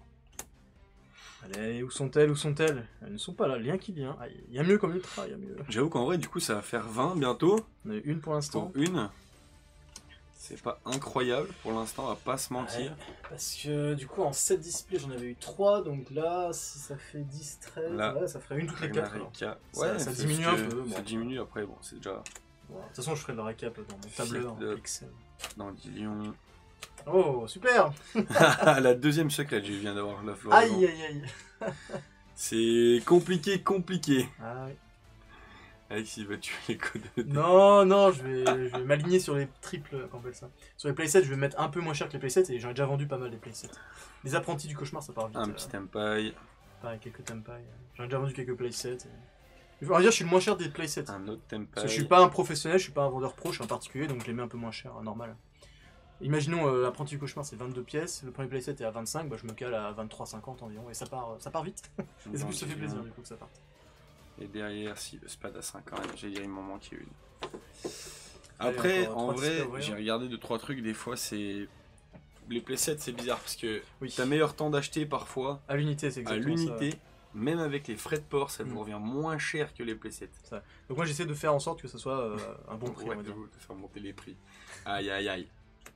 Allez, où sont-elles? Où sont-elles? Elles ne sont pas là. Lien qui vient. Ah, il y a mieux comme ultra, il y a mieux. J'avoue qu'en vrai, du coup, ça va faire vingt bientôt. On a eu une pour l'instant. Pour une. C'est pas incroyable pour l'instant, on va pas se mentir. Ouais, parce que du coup en sept displays j'en avais eu trois, donc là si ça fait dix, treize, Là, ouais, ça ferait une toutes les quatre. alors. Reka. Ça- Ouais, ça c'est diminue parce un que peu, Ça bon. diminue après, bon, c'est déjà Bon, de toute façon je ferai le récap dans mon tableur Fiat en de- Excel. dans Dillion. Oh super. La deuxième secrète, je viens d'avoir la flore. Aïe aïe aïe. C'est compliqué, compliqué. Ah, oui. Alex, il va tuer les codes. Non non, je vais, je vais m'aligner sur les triples, qu'on appelle ça. Sur les playsets je vais mettre un peu moins cher que les playsets et j'en ai déjà vendu pas mal des playsets. Les apprentis du cauchemar ça part vite. Un euh, petit empaille, pareil, quelques tempai. J'en ai déjà vendu quelques playsets. Et... On va dire je suis le moins cher des playsets. un autre Parce empaille. que je suis pas un professionnel, je suis pas un vendeur pro, je suis un particulier, donc je les mets un peu moins cher, hein, normal. Imaginons euh, l'apprenti du cauchemar c'est vingt-deux pièces, le premier playset est à vingt-cinq, bah, je me cale à vingt-trois cinquante environ, et ça part, ça part vite. Et ça, Dans ça fait Dillion. plaisir du coup que ça parte. Et derrière, si, le spadassin quand même, j'ai dit, il m'en manquait une. Allez, Après, encore en trois vrai, disques à ouvrir. j'ai regardé deux trois trucs, des fois c'est. Les playsets, c'est bizarre parce que Oui. t'as meilleur temps d'acheter parfois À l'unité, c'est à exactement ça. l'unité, même avec les frais de port, ça vous Mm. revient moins cher que les playsets. Donc moi j'essaie de faire en sorte que ça soit euh, un bon prix, Ouais, on va de dire. vous, de faire monter les prix. Aïe aïe aïe.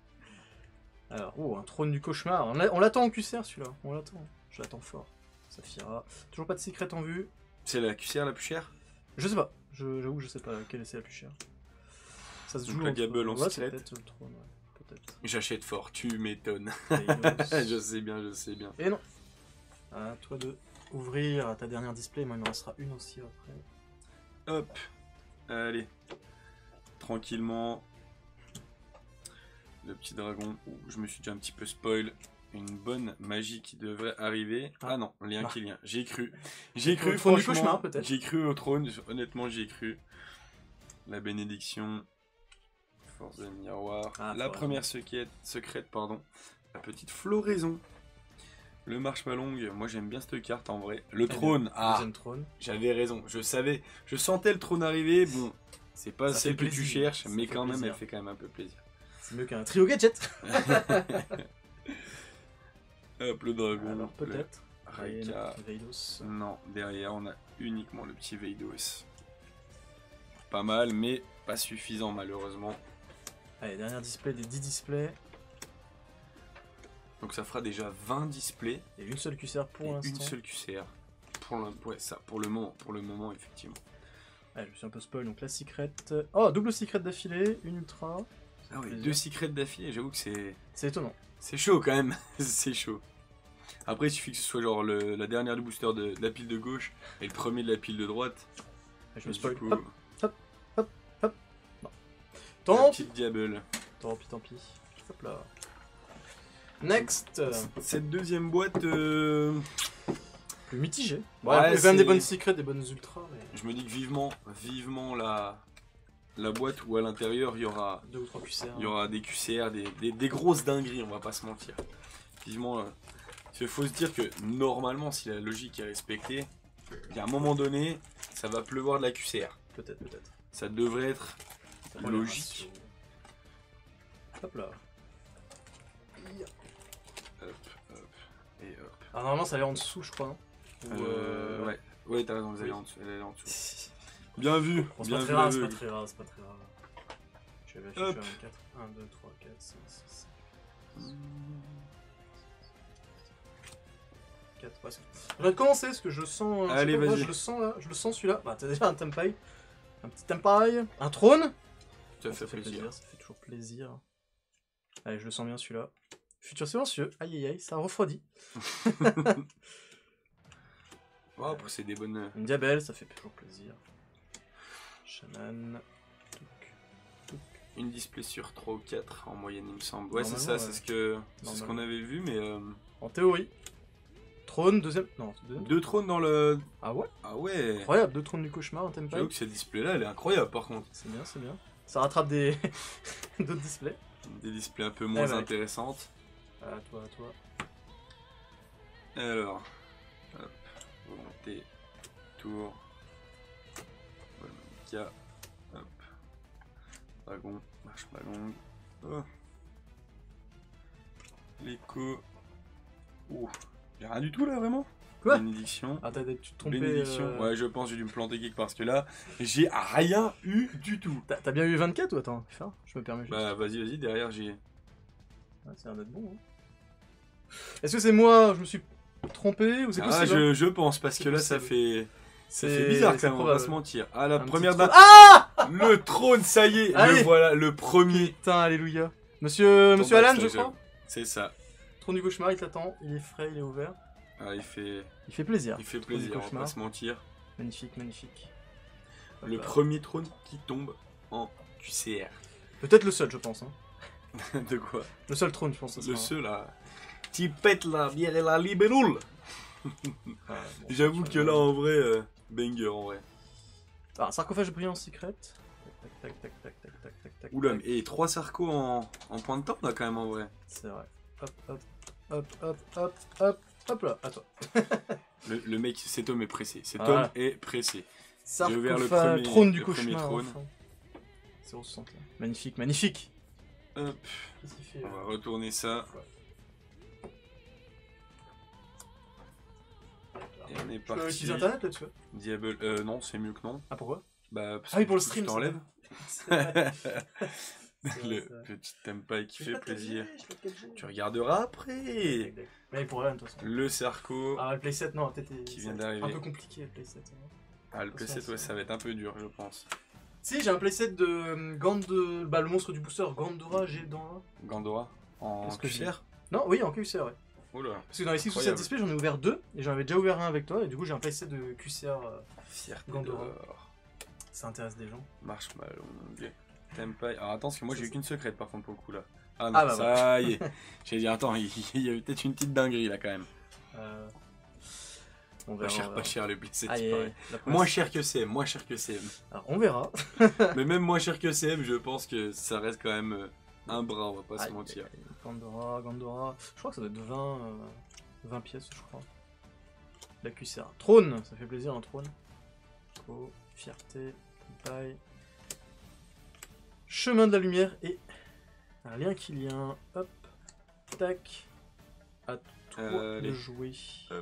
Alors, oh, un trône du cauchemar, on l'a- on l'attend en Q C R celui-là, on l'attend, je l'attends fort. Saphira, toujours pas de secret en vue. C'est la Q C R la plus chère? Je sais pas, je- j'avoue que je sais pas quelle est la plus chère. Ça se Donc joue la entre- Gable en ouais, c'est secret. peut-être le trône, ouais, peut-être. J'achète fort, tu m'étonnes. Eidos. Je sais bien, je sais bien. Et non. À toi de ouvrir ta dernière display, moi il me restera une aussi après. Hop, allez, tranquillement. Le petit dragon, ouh, je me suis déjà un petit peu spoil. Une bonne magie qui devrait arriver. Ah, Ah. non, lien Ah. qui lien. J'ai cru. J'ai cru, Au trône du franchement. cauchemar, peut-être. J'ai cru au trône, honnêtement, j'y ai cru. La bénédiction. Force de miroir. Ah, la faut première secrète, secrète, pardon. La petite floraison. Le marshmallow, moi j'aime bien cette carte en vrai. Le Eh bien, trône, ah, Deuxième trône. j'avais raison, je savais, je sentais le trône arriver. Bon, c'est pas Ça celle fait que tu plaisir, cherches, ça mais fait quand même, plaisir. elle fait quand même un peu plaisir. C'est mieux qu'un trio gadget. Hop, le dragon. Alors peut-être. le Allez, Reka. Veidos. Non, derrière on a uniquement le petit Veidos. Pas mal, mais pas suffisant malheureusement. Allez, dernière display des dix displays. Donc ça fera déjà vingt displays Et une seule Q C R pour et l'instant. une seule Q C R. Pour le, ouais, ça, pour le moment, pour le moment effectivement. Allez, je me suis un peu spoil, donc la secret. Oh, double secret d'affilée, une ultra. Ah ouais, plaisir. deux secrets d'affilée, j'avoue que c'est C'est étonnant. c'est chaud quand même. C'est chaud. Après, il suffit que ce soit genre le- la dernière du booster de, de la pile de gauche et le premier de la pile de droite. Je Et me du spoil. coup, Hop, la tant pis, petite diable. tant pis, tant pis. Hop là. Next. Cette deuxième boîte, euh, Plus mitigé. Bon, Ouais, il y a quand même des c'est- bonnes secrets, des bonnes ultras, mais je me dis que vivement, vivement la, la boîte où à l'intérieur il y aura, deux ou trois Q C R. il y aura des Q C R, des, des, des grosses dingueries, on va pas se mentir. Vivement, euh, il faut se dire que normalement, si la logique est respectée, il y a un moment donné, ça va pleuvoir de la Q C R. Peut-être, peut-être. Ça devrait être Ça prend les logique. ratios. Hop là. Hop, hop, et hop. Ah, normalement, ça allait en dessous, je crois, non Ou, Euh, ouais, ouais, t'as raison, vous allez oui. en dessous. Elle est en dessous. Bien vu, Bon, c'est bien pas vu. très rare, c'est pas aveugle. très rare, c'est pas très rare. Je vais vérifier Hop. je suis à vingt-quatre. un, deux, trois, quatre, cinq, six, sept, quatre. Ouais, c'est bon. Je vais commencer parce que je le sens. euh, je sais Allez, pas pourquoi, vas-y. Je le sens là. Je le sens celui-là. Bah, t'as déjà un Tempai. Un petit Tempai. Un trône. Ça Ah, fait plaisir. Ça fait toujours plaisir. Allez, je le sens bien celui-là. Futur silencieux. Aïe aïe aïe, ça refroidit. Wow, après, c'est des bonnes. Une diabelle, ça fait toujours plaisir. Shaman. Touk, touk. Une display sur trois ou quatre en moyenne, il me semble. Ouais, c'est Normalement, ça, ouais. c'est ce que c'est ce qu'on Normalement. avait vu, mais. euh, En théorie. Trône, deuxième. Non, deuxième. Deux trônes dans le. Ah ouais? Ah ouais. Incroyable, deux trônes du cauchemar, un Tempai. J'avoue que cette display là, elle est incroyable par contre. C'est bien, c'est bien. Ça rattrape des d'autres displays. Des displays un peu moins Eh ben. intéressantes. À toi, à toi. Alors. Hop. Volonté. Tour. Volontia. Hop. Dragon. Marche pas longue. Oh. L'écho. Oh. Y'a rien du tout là vraiment? Quoi? Bénédiction. Ah, t'as dû te tromper. Bénédiction. euh, Ouais, je pense que j'ai dû me planter quelque part parce que là, j'ai rien eu du tout. T'as t'as bien eu vingt-quatre ou attends, F un je me permets juste. Bah vas-y, vas-y, derrière j'ai. Ah, c'est un être bon. Hein. Est-ce que c'est moi, je me suis trompé ou c'est Ah, possible? je, hein je pense parce C'est que là ça possible. fait. Ça C'est- fait bizarre quand c'est même, on va pas probable. se mentir. Ah, la Un première petit date. trône- Ah Le trône, ça y est, Allez. le voilà, le premier. Putain, alléluia. Monsieur, Ton Monsieur Alan, je backstage, crois. C'est ça. Trône du cauchemar, il t'attend. Il est frais, il est ouvert. Ah, il fait, Il fait plaisir. il fait Trône du plaisir, on va cauchemar. pas se mentir. Magnifique, magnifique. Hop Le là. premier trône qui tombe en Q C Peut-être le seul, je pense. Hein. R. De quoi? Le seul trône, je pense. ça Le sera. seul là. Tu pètes la bière et la libéroule. Ah, bon, J'avoue tu que vois. là en vrai, euh, banger en vrai. Ah, sarcophage brillant secret. Tac, tac, tac, tac, tac, tac, tac, tac. Oula, tac. mais et trois sarcos en, en point de temps là quand même en vrai. C'est vrai. Hop, hop, hop, hop, hop, hop, hop là, à toi. Le, le mec, cet homme est pressé. Cet Voilà. homme est pressé. Sarcophage, ouvert le premier- trône du le premier cauchemar. trône. Enfin. zéro soixante et un. Magnifique, magnifique. Hop, Qu'est-ce qu'il fait on là va retourner ça. Et on est Je peux parti. utiliser internet là-dessus? Diable. Euh, non, c'est mieux que non. Ah, pourquoi? Bah, parce Ah oui, que pour le du coup, stream, je ça. t'enlève. C'est vrai. Le c'est vrai. petit tempai qui Je l'ai fait pas de plaisir. quatre G, je l'ai de quatre G. Tu regarderas après. Mais pour rien, de toute façon. Le Sarko. Ah, le playset, non, peut-être. Qui ça vient va être d'arriver. Un peu compliqué le playset. hein. Ah, le P C, ouais, ça va être un peu dur, je pense. Si, j'ai un playset de euh, Gand de. Bah, le monstre du booster, Gandora, j'ai dans. Gandora en Qu'est-ce que Q C R. Non, oui, en Q C R, ouais. Oula, Parce que dans les six ou sept Incroyable. displays, j'en ai ouvert deux, et j'en avais déjà ouvert un avec toi, et du coup, j'ai un playset de Q C R. euh, fierté Gandora. d'or. Ça intéresse des gens. Marshmallow. Tempai. Alors attends, parce que moi j'ai eu qu'une secrète par contre pour le coup là. Ah non, Ah, bah, ça y est. J'ai dit, attends, il il y a eu peut-être une petite dinguerie là quand même. Euh... On Pas verra. cher, on pas verra. cher le playset, Aïe, il aïe, paraît. aïe. La première- Moins cher que C M, moins cher que C M. Alors, on verra. Mais même moins cher que C M, je pense que ça reste quand même euh, un bras, on va pas se Aïe, mentir. aïe, aïe. Gandora, Gandora. Je crois que ça doit être vingt, euh, vingt pièces, je crois. La Q C R. Trône, ça fait plaisir un trône. Oh, fierté, paille. Chemin de la lumière et un lien qui lien. Hop, tac. À toi Euh, de allez. jouer. Hop.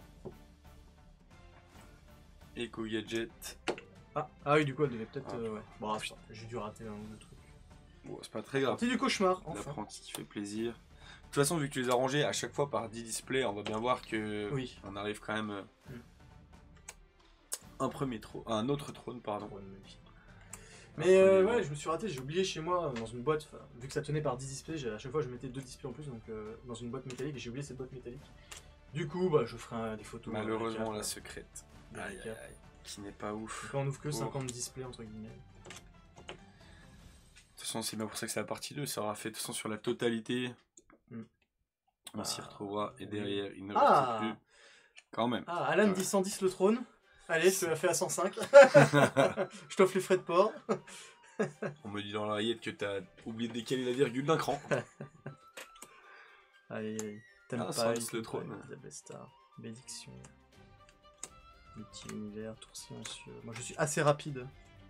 Eco Gadget. Ah, ah oui, du coup, elle devait peut-être. Ah, euh, ouais. Bon, attends, j'ai dû rater un ou deux trucs. Bon, c'est pas très grave. Partie du cauchemar, enfin. L'apprenti qui fait plaisir. De toute façon, vu que tu les as rangés à chaque fois par dix displays, on va bien voir que Oui. on arrive quand même euh, Mm. un premier trône, un autre trône, pardon. Trône, magnifique. Un Mais euh, premier ouais, rang. je me suis raté, j'ai oublié chez moi dans une boîte, enfin, vu que ça tenait par dix displays, j'ai- à chaque fois je mettais deux displays en plus, donc euh, dans une boîte métallique, et j'ai oublié cette boîte métallique. Du coup, bah, je ferai un- des photos. Malheureusement, euh, la cap, secrète. euh, Aïe, aïe, cap. aïe. Qui n'est pas ouf. Donc là, on ouvre que Oh. cinquante displays entre guillemets. De toute façon, c'est bien pour ça que c'est la partie deux. Ça aura fait de toute façon sur la totalité. Mm. On s'y Ah, retrouvera. Et oui. derrière, il ne Ah. reste plus. Quand même. Ah, Alan Ouais. dit cent dix le trône. Allez, je te la fais à cent cinq. Je t'offre les frais de port. On me dit dans l'oreillette que t'as oublié de décaler la virgule d'un cran. Allez, allez. T'aimes Ah, pas, cent dix le il trône. Diable Star, bénédiction. Multi-univers, tour silencieux. Moi je suis assez rapide.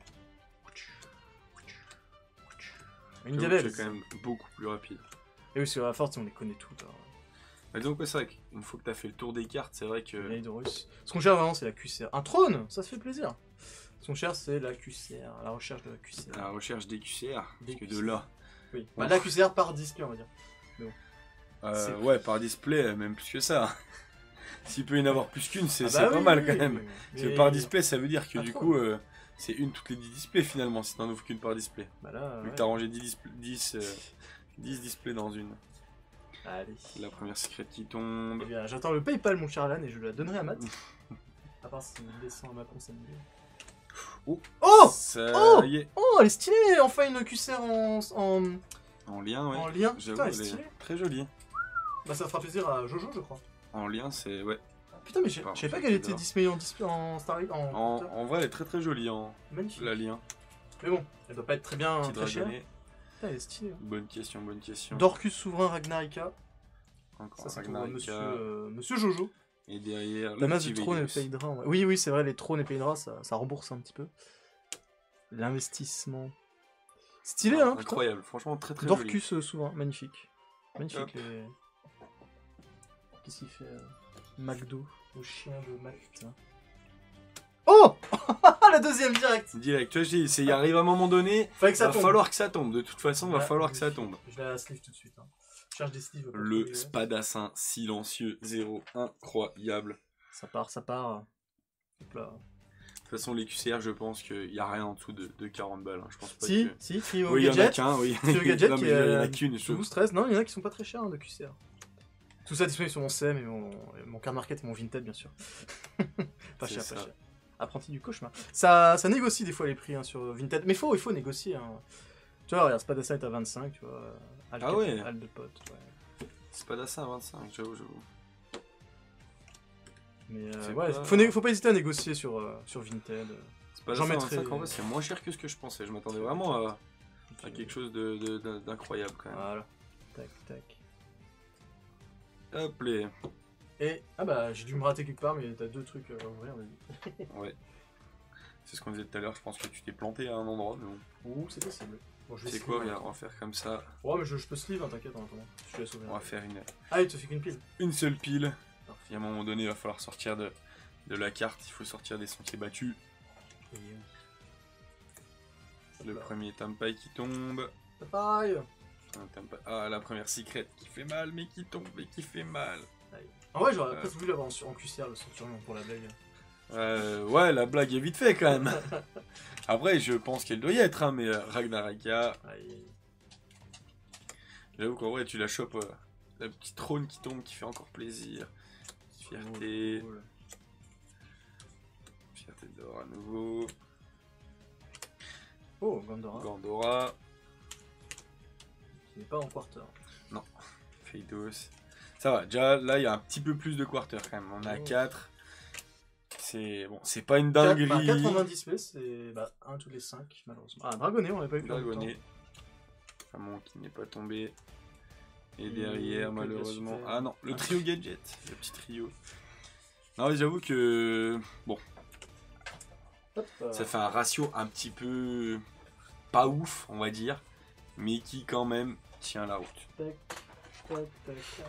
Une J'avoue que diabète. c'est quand même beaucoup plus rapide. Et oui, sur la force, on les connaît toutes. alors. Mais donc, ouais, c'est vrai qu'une fois que t'as fait le tour des cartes, c'est vrai que. Vieille de russe. Ce qu'on gère vraiment, c'est la Q C R. Un trône, ça se fait plaisir. Son cher, c'est la Q C R, la recherche de la Q C R. La recherche des Q C R, Des parce que Q C R. de là. Oui, Ouais. bah, la Q C R par display, on va dire. Euh, ouais, par display, même plus que ça. S'il peut y en avoir plus qu'une, c'est Ah c'est bah pas oui, mal oui, quand oui, même. oui, oui. Parce que Mais- par display, ça veut dire que Pas du trop. coup, euh, c'est une toutes les dix displays finalement, si t'en ouvres qu'une par display. Bah là, Vu ouais. que t'as rangé dix, displ- dix, euh, dix displays dans une. Allez. La première secrète qui tombe. Eh bien, j'attends le PayPal, mon cher Alan, et je la donnerai à Matt. À part si il descend à ma console. Oh, Oh Ça Oh y est, Oh, elle est stylée. Enfin, une Q C R en, en, en lien, ouais. en lien. J'avoue, Putain, elle est elle est stylée. très jolie. Bah, ça fera plaisir à Jojo, je crois. En lien, c'est. Ouais. Putain, mais je je Pardon, savais pas je qu'elle te était dehors. display en display en Starlight. En, En, en vrai, elle est très très jolie, en Magnifique. la lien. Mais bon, elle doit pas être très bien, Petit très chère. dragonnet. Putain, elle est stylée. hein. Bonne question, bonne question. Dorcus souverain Ragnarika. Encore Ça, c'est pour Ragnarika. monsieur, euh, monsieur Jojo. Et derrière, La le masse petit de trône et le Vegas. pays de Rhin. ouais. Oui, oui, c'est vrai, les trônes et pays de Rhin, ça, ça rembourse un petit peu. L'investissement. Stylé, Ah, hein, putain. incroyable, franchement très très joli. Dorcus euh, souverain, magnifique. Magnifique. Hop. Les... Qu'est-ce qu'il fait euh, McDo, au chien de Matt. Oh la deuxième direct. Direct, tu vois, je dis, c'est- il arrive à un moment donné, Fallait que ça va tombe. falloir que ça tombe. De toute façon, va Là, falloir que je- ça tombe. Je la sleeve tout de suite. Hein. Je cherche des sleeves. pas trop Le dégueulasses. spadassin silencieux zéro, incroyable. Ça part, ça part. Hop là. De toute façon, les Q C R, je pense qu'il n'y a rien en dessous de, de quarante balles. hein. Je pense pas Si, que... si, Trio Oui, il y en a Gadget. qu'un, oui. Trio Gadget Non, qui mais est il y en euh, a qu'une. je- douze, treize. Non, il y en a qui sont pas très chers hein, de Q C R. Tout ça disponible sur mon C M et mon, et mon card market et mon Vinted, bien sûr. pas C'est cher, ça. pas cher. Apprenti du cauchemar. Ça, ça négocie des fois les prix hein, sur Vinted. Mais faut, il faut négocier. Hein. Tu vois, regarde, Spadassin est à vingt-cinq, tu vois. Al Ah ouais. Al de pote, ouais. Spadassin à vingt-cinq, j'avoue, j'avoue. Mais euh, C'est ouais, pas- faut, né- faut pas hésiter à négocier sur, euh, sur Vinted. Spadassin à mettrai- vingt-cinq, en vrai, c'est moins cher que ce que je pensais. Je m'attendais vraiment à, à quelque chose de- de- de- d'incroyable quand même. Voilà. Tac, tac. Hop les. Et, ah bah, j'ai dû me rater quelque part, mais t'as deux trucs à ouvrir, vas-y. Ouais. C'est ce qu'on disait tout à l'heure, je pense que tu t'es planté à un endroit, mais bon. Ouh, c'est possible. Bon, je vais C'est sleeve, quoi, hein. regarde, on va faire comme ça. Ouais, mais je, je peux sleeve, hein, t'inquiète, en attendant. Je te laisse ouvrir. On va faire une, Ah, il te fait qu'une pile. une seule pile. Parfait. Et à un moment donné, il va falloir sortir de, de la carte, il faut sortir des sentiers battus. Et, Le Bah. premier Tampai qui tombe. euh, pareil. Un Tampai- Ah, la première secrète qui fait mal, mais qui tombe et qui fait mal. En vrai, j'aurais Euh. presque voulu l'avoir en, en Q C R, le centurion, pour la blague. Euh, ouais, la blague est vite fait quand même. Après, je pense qu'elle doit y être, hein, mais euh, Ragnaraka, Aïe. j'avoue qu'en vrai, tu la chopes. euh, la petite trône qui tombe qui fait encore plaisir. Fierté. Cool. Fierté d'or à nouveau. Oh, Gandora, Gandora. qui n'est pas en quarter. Feidos. Ça va, déjà là il y a un petit peu plus de quarter quand même. On a Oh. quatre. C'est bon, c'est pas une Quatre- dinguerie. bah, quatre-vingts displays, c'est bah, un tous les cinq, malheureusement. Ah, Dragonnet, on l'avait pas eu. Dragonnet. Famon qui n'est pas tombé. Et Et derrière, que malheureusement. Gadget. Ah non, le Ah. trio gadget. Le petit trio. Non, mais j'avoue que. Bon, Hop, euh, ça fait un ratio un petit peu. Pas ouf, on va dire. Mais qui quand même tient la route. Tac, tac, tac, tac.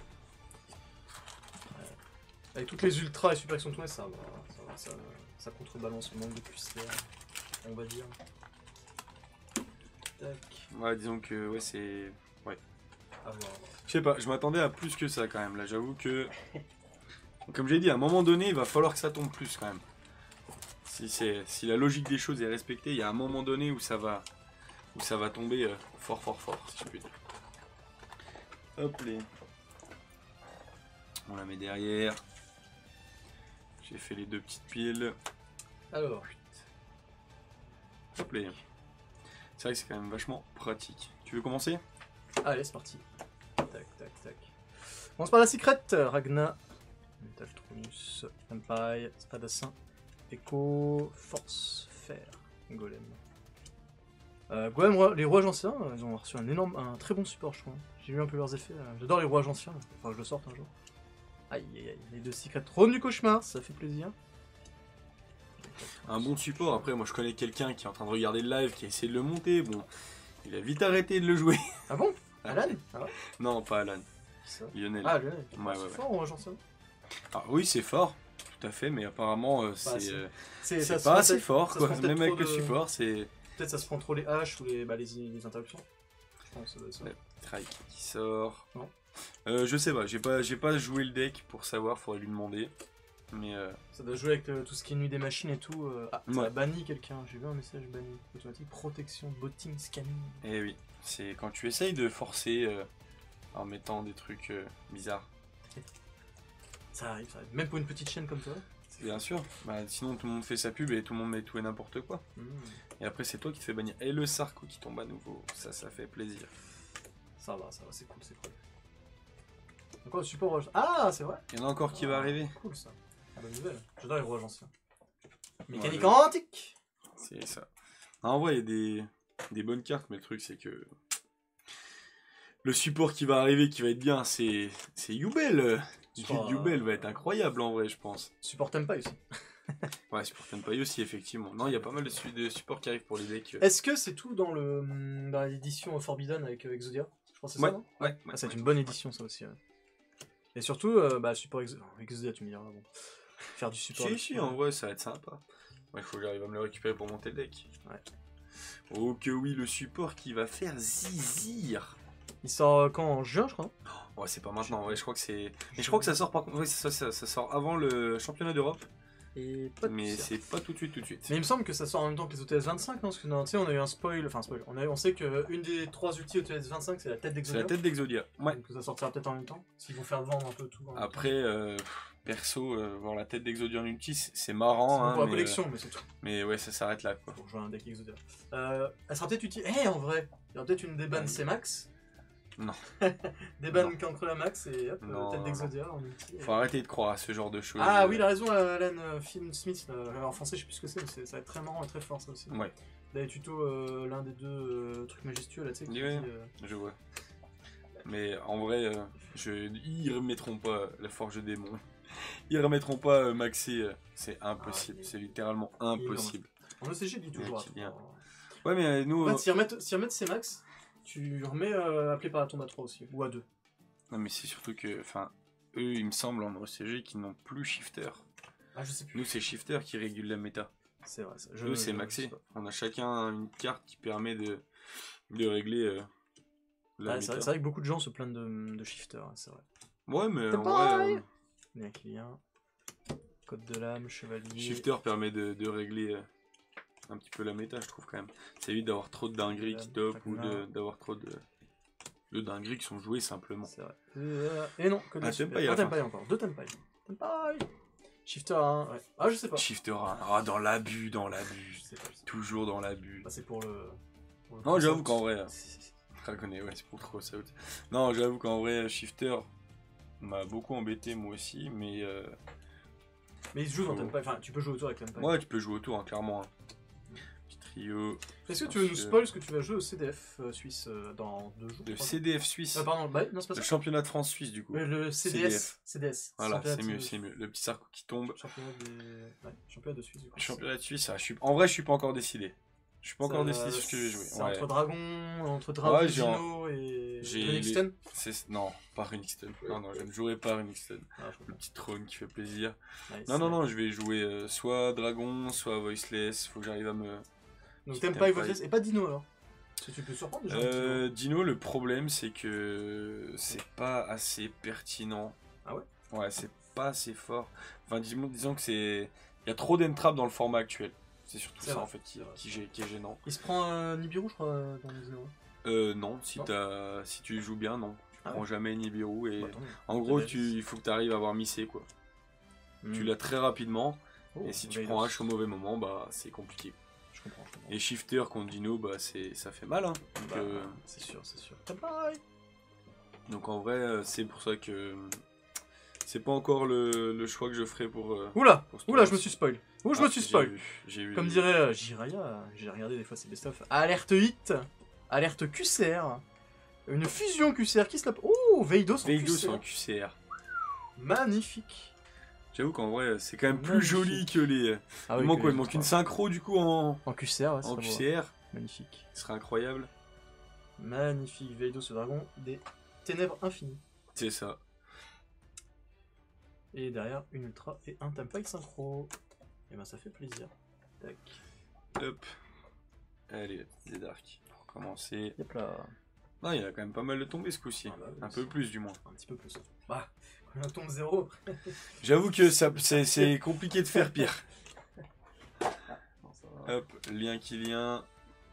Ouais. Avec toutes les ultras et super qui sont tournées, ça va. Ça, va, ça, ça contrebalance le manque de Q C R, on va dire. Tac, Ouais, disons que ouais, c'est. à voir. Je sais pas, je m'attendais à plus que ça quand même. Là, j'avoue que. Comme j'ai dit, à un moment donné, il va falloir que ça tombe plus quand même. Si, c'est, si la logique des choses est respectée, il y a un moment donné où ça va, où ça va tomber euh, fort, fort, fort, si je puis dire. Hop les. On la met derrière. J'ai fait les deux petites piles. Alors, Hop les. C'est vrai que c'est quand même vachement pratique. Tu veux commencer? allez, c'est parti. Tac, tac, tac. On commence par la secrète. Ragna, Metal Tronus, Empire, Spadassin, Echo, Force, Fer, Golem. Euh, Golem, roi- les rouages anciens, euh, ils ont reçu un énorme, un très bon support, je crois. J'ai vu un peu leurs effets. euh, J'adore les rouages anciens. Enfin, que je le sorte un jour. Aïe, aïe, aïe. Les deux secrètes trône du cauchemar, ça fait plaisir. Un bon support. Après, moi je connais quelqu'un qui est en train de regarder le live, qui a essayé de le monter. Bon, il a vite arrêté de le jouer. Ah bon Alan Ah ouais Non, pas Alan. Qui ça Lionel. Ah, Lionel. Ouais, c'est ouais, fort, rouage ancien. Ah oui, c'est fort, tout à fait, mais apparemment, euh, c'est assez. euh, C'est c'est ça se pas prend assez peut-être- fort, ça se quoi. prend peut-être Même avec trop le de- support, c'est... Peut-être ça se prend trop les haches ou les, bah, les, les interruptions. Je pense que ça doit être ça. Ouais, Trike qui sort. Non. Euh, je sais pas, j'ai pas, j'ai pas joué le deck pour savoir, faudrait lui demander. Mais euh, Ça doit jouer avec euh, tout ce qui est nuit des machines et tout. euh. Ah, ça Ouais. a banni quelqu'un. J'ai vu un message banni. Automatique, protection, botting, scanning. eh oui, c'est quand tu essayes de forcer euh, en mettant des trucs euh, bizarres. Ça arrive, ça arrive. Même pour une petite chaîne comme toi. Bien sûr, bah, sinon tout le monde fait sa pub et tout le monde met tout et n'importe quoi. Mmh. Et après c'est toi qui te fais bannir. Et le Sarko qui tombe à nouveau, ça, ça fait plaisir. Ça va, ça va, c'est cool, c'est cool. Donc, quoi, le support rouge. Ah, c'est vrai. Il y en a encore qui va Ah, arriver. Cool ça. Ah, bonne nouvelle. J'adore les rouages anciens. Mécanique Ouais, antique. C'est ça. En vrai, il y a des, des bonnes cartes, mais le truc c'est que le support qui va arriver, qui va être bien, c'est c'est Yubel. Support, Yubel euh, va être incroyable en vrai, je pense. Support Tempai aussi. Ouais, support Tenpai aussi, effectivement. Non, il y a pas mal de, su- de supports qui arrivent pour les decks. euh. Est-ce que c'est tout dans le dans l'édition Forbidden avec euh, Exodia? Je pense que c'est Ouais, ça, non? ouais, Ah, ouais, c'est ouais. une bonne édition ça aussi. Ouais. Et surtout, euh, bah, support Exo- Exodia, tu me diras. Bon. Faire du support. Si, si, en vrai, ça va être sympa. Ouais, il faut que j'arrive à me le récupérer pour monter le deck. Ouais. Oh que oui, le support qui va faire zizir. Il sort euh, quand? En juin, je crois. Ouais, c'est pas maintenant, ouais, je crois que c'est... Mais je crois que ça sort par contre... Ouais, ça, ça, ça sort avant le championnat d'Europe. Et pas de Mais poussière. c'est pas tout de suite, tout de suite. Mais il me semble que ça sort en même temps que les O T S vingt-cinq, non? Parce que non, tu sais, on a eu un spoil, enfin spoil. On, a, on sait qu'une des trois ultis O T S vingt-cinq, c'est la tête C'est d'Exodia. la tête d'Exodia. Ouais. Donc ça sortira peut-être en même temps. S'ils vont faire vendre un peu tout. en même Après, euh, pff, perso, euh, voir la tête d'Exodia en ulti, c'est c'est temps. marrant. C'est bon hein, pour la mais, collection, mais c'est tout. mais ouais, ça s'arrête là, quoi. Pour jouer un deck Exodia. Euh, elle sera peut-être utile. Eh, en vrai, il y aura peut-être une débanne Ouais. C-Max. Non. Débanne contre la max et hop, Non, euh, tête non, d'Exodia en ulti. Faut arrêter de croire à ce genre de choses. Ah euh. oui, il a raison, euh, Alan euh, Finn Smith. euh, en français, je sais plus ce que c'est, mais c'est- ça va être très marrant et très fort ça aussi. Ouais, Dans les tutos, euh, l'un des deux euh, trucs majestueux là, tu sais, qui Ouais. dit, euh, je vois. Mais en vrai, euh, je... ils remettront pas la forge démon. Ils remettront pas euh, Maxé. euh, C'est impossible. Ah, il- C'est littéralement impossible. En E C G, il dit toujours. Ouais, qui vient. attends. Ouais, mais euh, nous. En euh, fait, s'ils remettent, s'ils remettent ces max, tu remets euh, appelé par la tombe à trois aussi, ou à deux. Non, mais c'est surtout que. Enfin, eux, il me semble en O C G qu'ils n'ont plus shifter. Ah, je sais plus. Nous, c'est shifter qui régule la méta. C'est vrai, ça. Je, Eux, c'est je- je maxé. sais pas. On a chacun une carte qui permet de, de régler euh, la Ouais, c'est vrai, méta. c'est vrai que beaucoup de gens se plaignent de, de shifter, hein, c'est vrai. Ouais, mais T'es en pas vrai, euh, Bien qu'il y a. Code de l'âme, chevalier. shifter permet de, de régler euh, un petit peu la méta, je trouve quand même. Ça évite d'avoir trop de dingueries qui top ou de- d'avoir trop de, de dingueries qui sont jouées simplement. C'est vrai. Euh, et non, que des Ah, super- Tempai à Ah, la Tempai encore. Deux Tempai. Tempai. Shifter un, ouais. Ah, je sais pas. Shifter, hein. Ah, dans l'abus, dans l'abus. Je sais pas. je sais pas. Toujours dans l'abus. Bah, c'est pour le. pour le Non, j'avoue concept. qu'en vrai, euh, je connais, ouais, c'est pour trop ça. Non, j'avoue qu'en vrai, Shifter m'a beaucoup embêté moi aussi, mais euh, Mais il se joue dans Faut- Tempai. Enfin, tu peux jouer autour avec Tempai. ouais, tu peux jouer autour, hein, clairement. hein. Petit trio Est-ce que tu veux nous Parce que- spoil ce que tu vas jouer au C D F euh, suisse euh, dans deux jours de trois C D F suisse, jours Ah, pardon, bah, non, c'est pas le ça. championnat de France suisse du coup. Mais le C D S. C D S. Voilà, Championnat c'est de- mieux, c'est mieux. Le petit Sarko qui tombe. Championnat, des... ouais, championnat de Suisse. Du coup. Championnat de Suisse, ah, je suis... en vrai, je suis pas encore décidé. Je suis pas encore Ça- décidé sur ce que je vais jouer. C'est Ouais. entre Dragon, entre Dragon, Ouais, j'ai en- Gino et j'ai Renixten. C'est- Non, pas Renixton. Non, non, je ne jouerai pas Renixton. Ah, je Le comprends. petit trône qui fait plaisir. Nice. Non, non, non, je vais jouer euh, soit Dragon, soit Voiceless. Faut que j'arrive à me. Donc Petit Tempai, Tempai. Voiceless, et pas Dino alors. Parce que tu peux surprendre déjà. Euh, Dino, le problème c'est que c'est pas assez pertinent. Ah ouais Ouais, c'est pas assez fort. Enfin, disons, disons que c'est. Il y a trop d'entraps dans le format actuel. C'est surtout C'est ça vrai, en fait qui, c'est vrai. qui, gê- qui est gênant. Il se prend euh, Nibiru, je crois, euh, dans les Dino. Euh, non, si, Non. t'as- si tu joues bien, non. Tu Ah prends ouais. jamais Nibiru et. Bah, tant mieux. En gros, T'as tu, raison. il faut que tu arrives à avoir missé quoi. Hmm. Tu l'as très rapidement. Oh, et si tu Vados. prends H au mauvais moment, bah c'est compliqué. Je comprends, je comprends. Et Shifter contre Dino, bah c'est ça fait mal. Hein. Donc, Bah, euh, c'est sûr, c'est sûr. Tempai. donc en vrai, euh, c'est pour ça que c'est pas encore le, le choix que je ferai pour. euh, Oula, pour ce oula, tournoi. je me suis spoil. Ouh, je Ah, me suis j'ai spoil. vu, J'ai vu. Comme dirait euh, Jiraya, j'ai regardé des fois ses best-of. Alerte hit, alerte Q C R, une fusion Q C R qui se la. Oh, Veidos en Veidos Q C R. en Q C R. Magnifique. J'avoue qu'en vrai, c'est quand même plus Magnifique. joli que les. Ah il manque que quoi les Il manque autres, une hein. synchro du coup en, En Q C R, ouais, ça en serait Q beau, C R. ouais. Magnifique. Ce serait incroyable. Magnifique, Veidos ce dragon des ténèbres infinies. C'est ça. Et derrière, une ultra et un Tempai synchro. Et ben ça fait plaisir. Tac. Hop. Allez, des dark. Pour commencer. Hop là. Ah, il y a quand même pas mal de tombées ce coup-ci. Ah bah, un peu plus du moins. Un petit peu plus. Bah, quand on tombe zéro. J'avoue que ça, c'est compliqué de faire pire. Non, ça va. Hop, lien qui vient.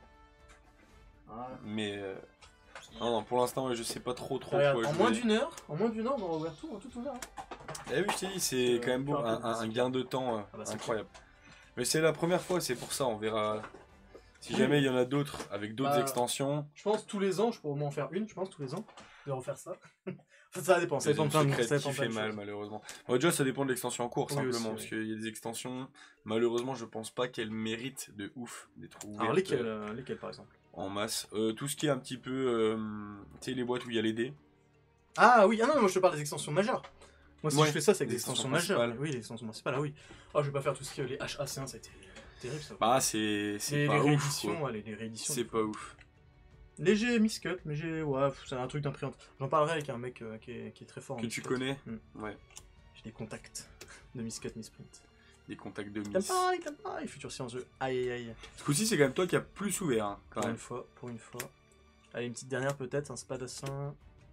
Voilà. Mais euh... non, non, pour l'instant, je sais pas trop trop Regarde, quoi en jouer. moins d'une heure, en moins d'une heure, on va ouvrir tout, on va tout ouvert. Hein. Eh oui, je t'ai dit, c'est Euh, quand même beau, plus un, rapide, un- un gain de temps euh, Ah bah, c'est incroyable. Mais c'est la première fois, c'est pour ça, on verra. Si jamais il y en a d'autres avec d'autres Bah, extensions. Je pense tous les ans, je pourrais au moins en faire une, je pense tous les ans, de refaire ça. Enfin, ça dépend, ça dépend de plein de secret ça dépend qui de plein fait de mal choses. malheureusement. Bon, déjà ça dépend de l'extension en cours Oui, simplement aussi, parce oui. qu'il y a des extensions malheureusement je pense pas qu'elles méritent de ouf d'être ouvertes Alors lesquels, euh, euh, lesquels par exemple? en masse. Euh, tout ce qui est un petit peu euh, tu sais les boîtes où il y a les dés. Ah oui, ah non, moi je te parle des extensions majeures. Moi si Ouais, je fais ça, c'est avec les des extensions extensions majeures. principales. Oui, les extensions principales, ah oui. Oh, je vais pas faire tout ce qui est les H A C un, ça a été terrible ça. Bah c'est c'est les, pas les ouf rééditions, quoi. ouais, les, les rééditions. C'est pas ouf. Léger miscut, mais j'ai. Ouais, c'est un truc d'imprimante. J'en parlerai avec un mec euh, qui, est, qui est très fort en Que tu miscut. connais. Mm. Ouais. J'ai des contacts de miscut, misprint. Des contacts de T'aimes miss. pas, t'aimes pas, futur science jeu. Aïe aïe aïe. Ce coup-ci c'est quand même toi qui a plus ouvert hein, quand Pour même. une fois, pour une fois. Allez, une petite dernière peut-être, un spadassin.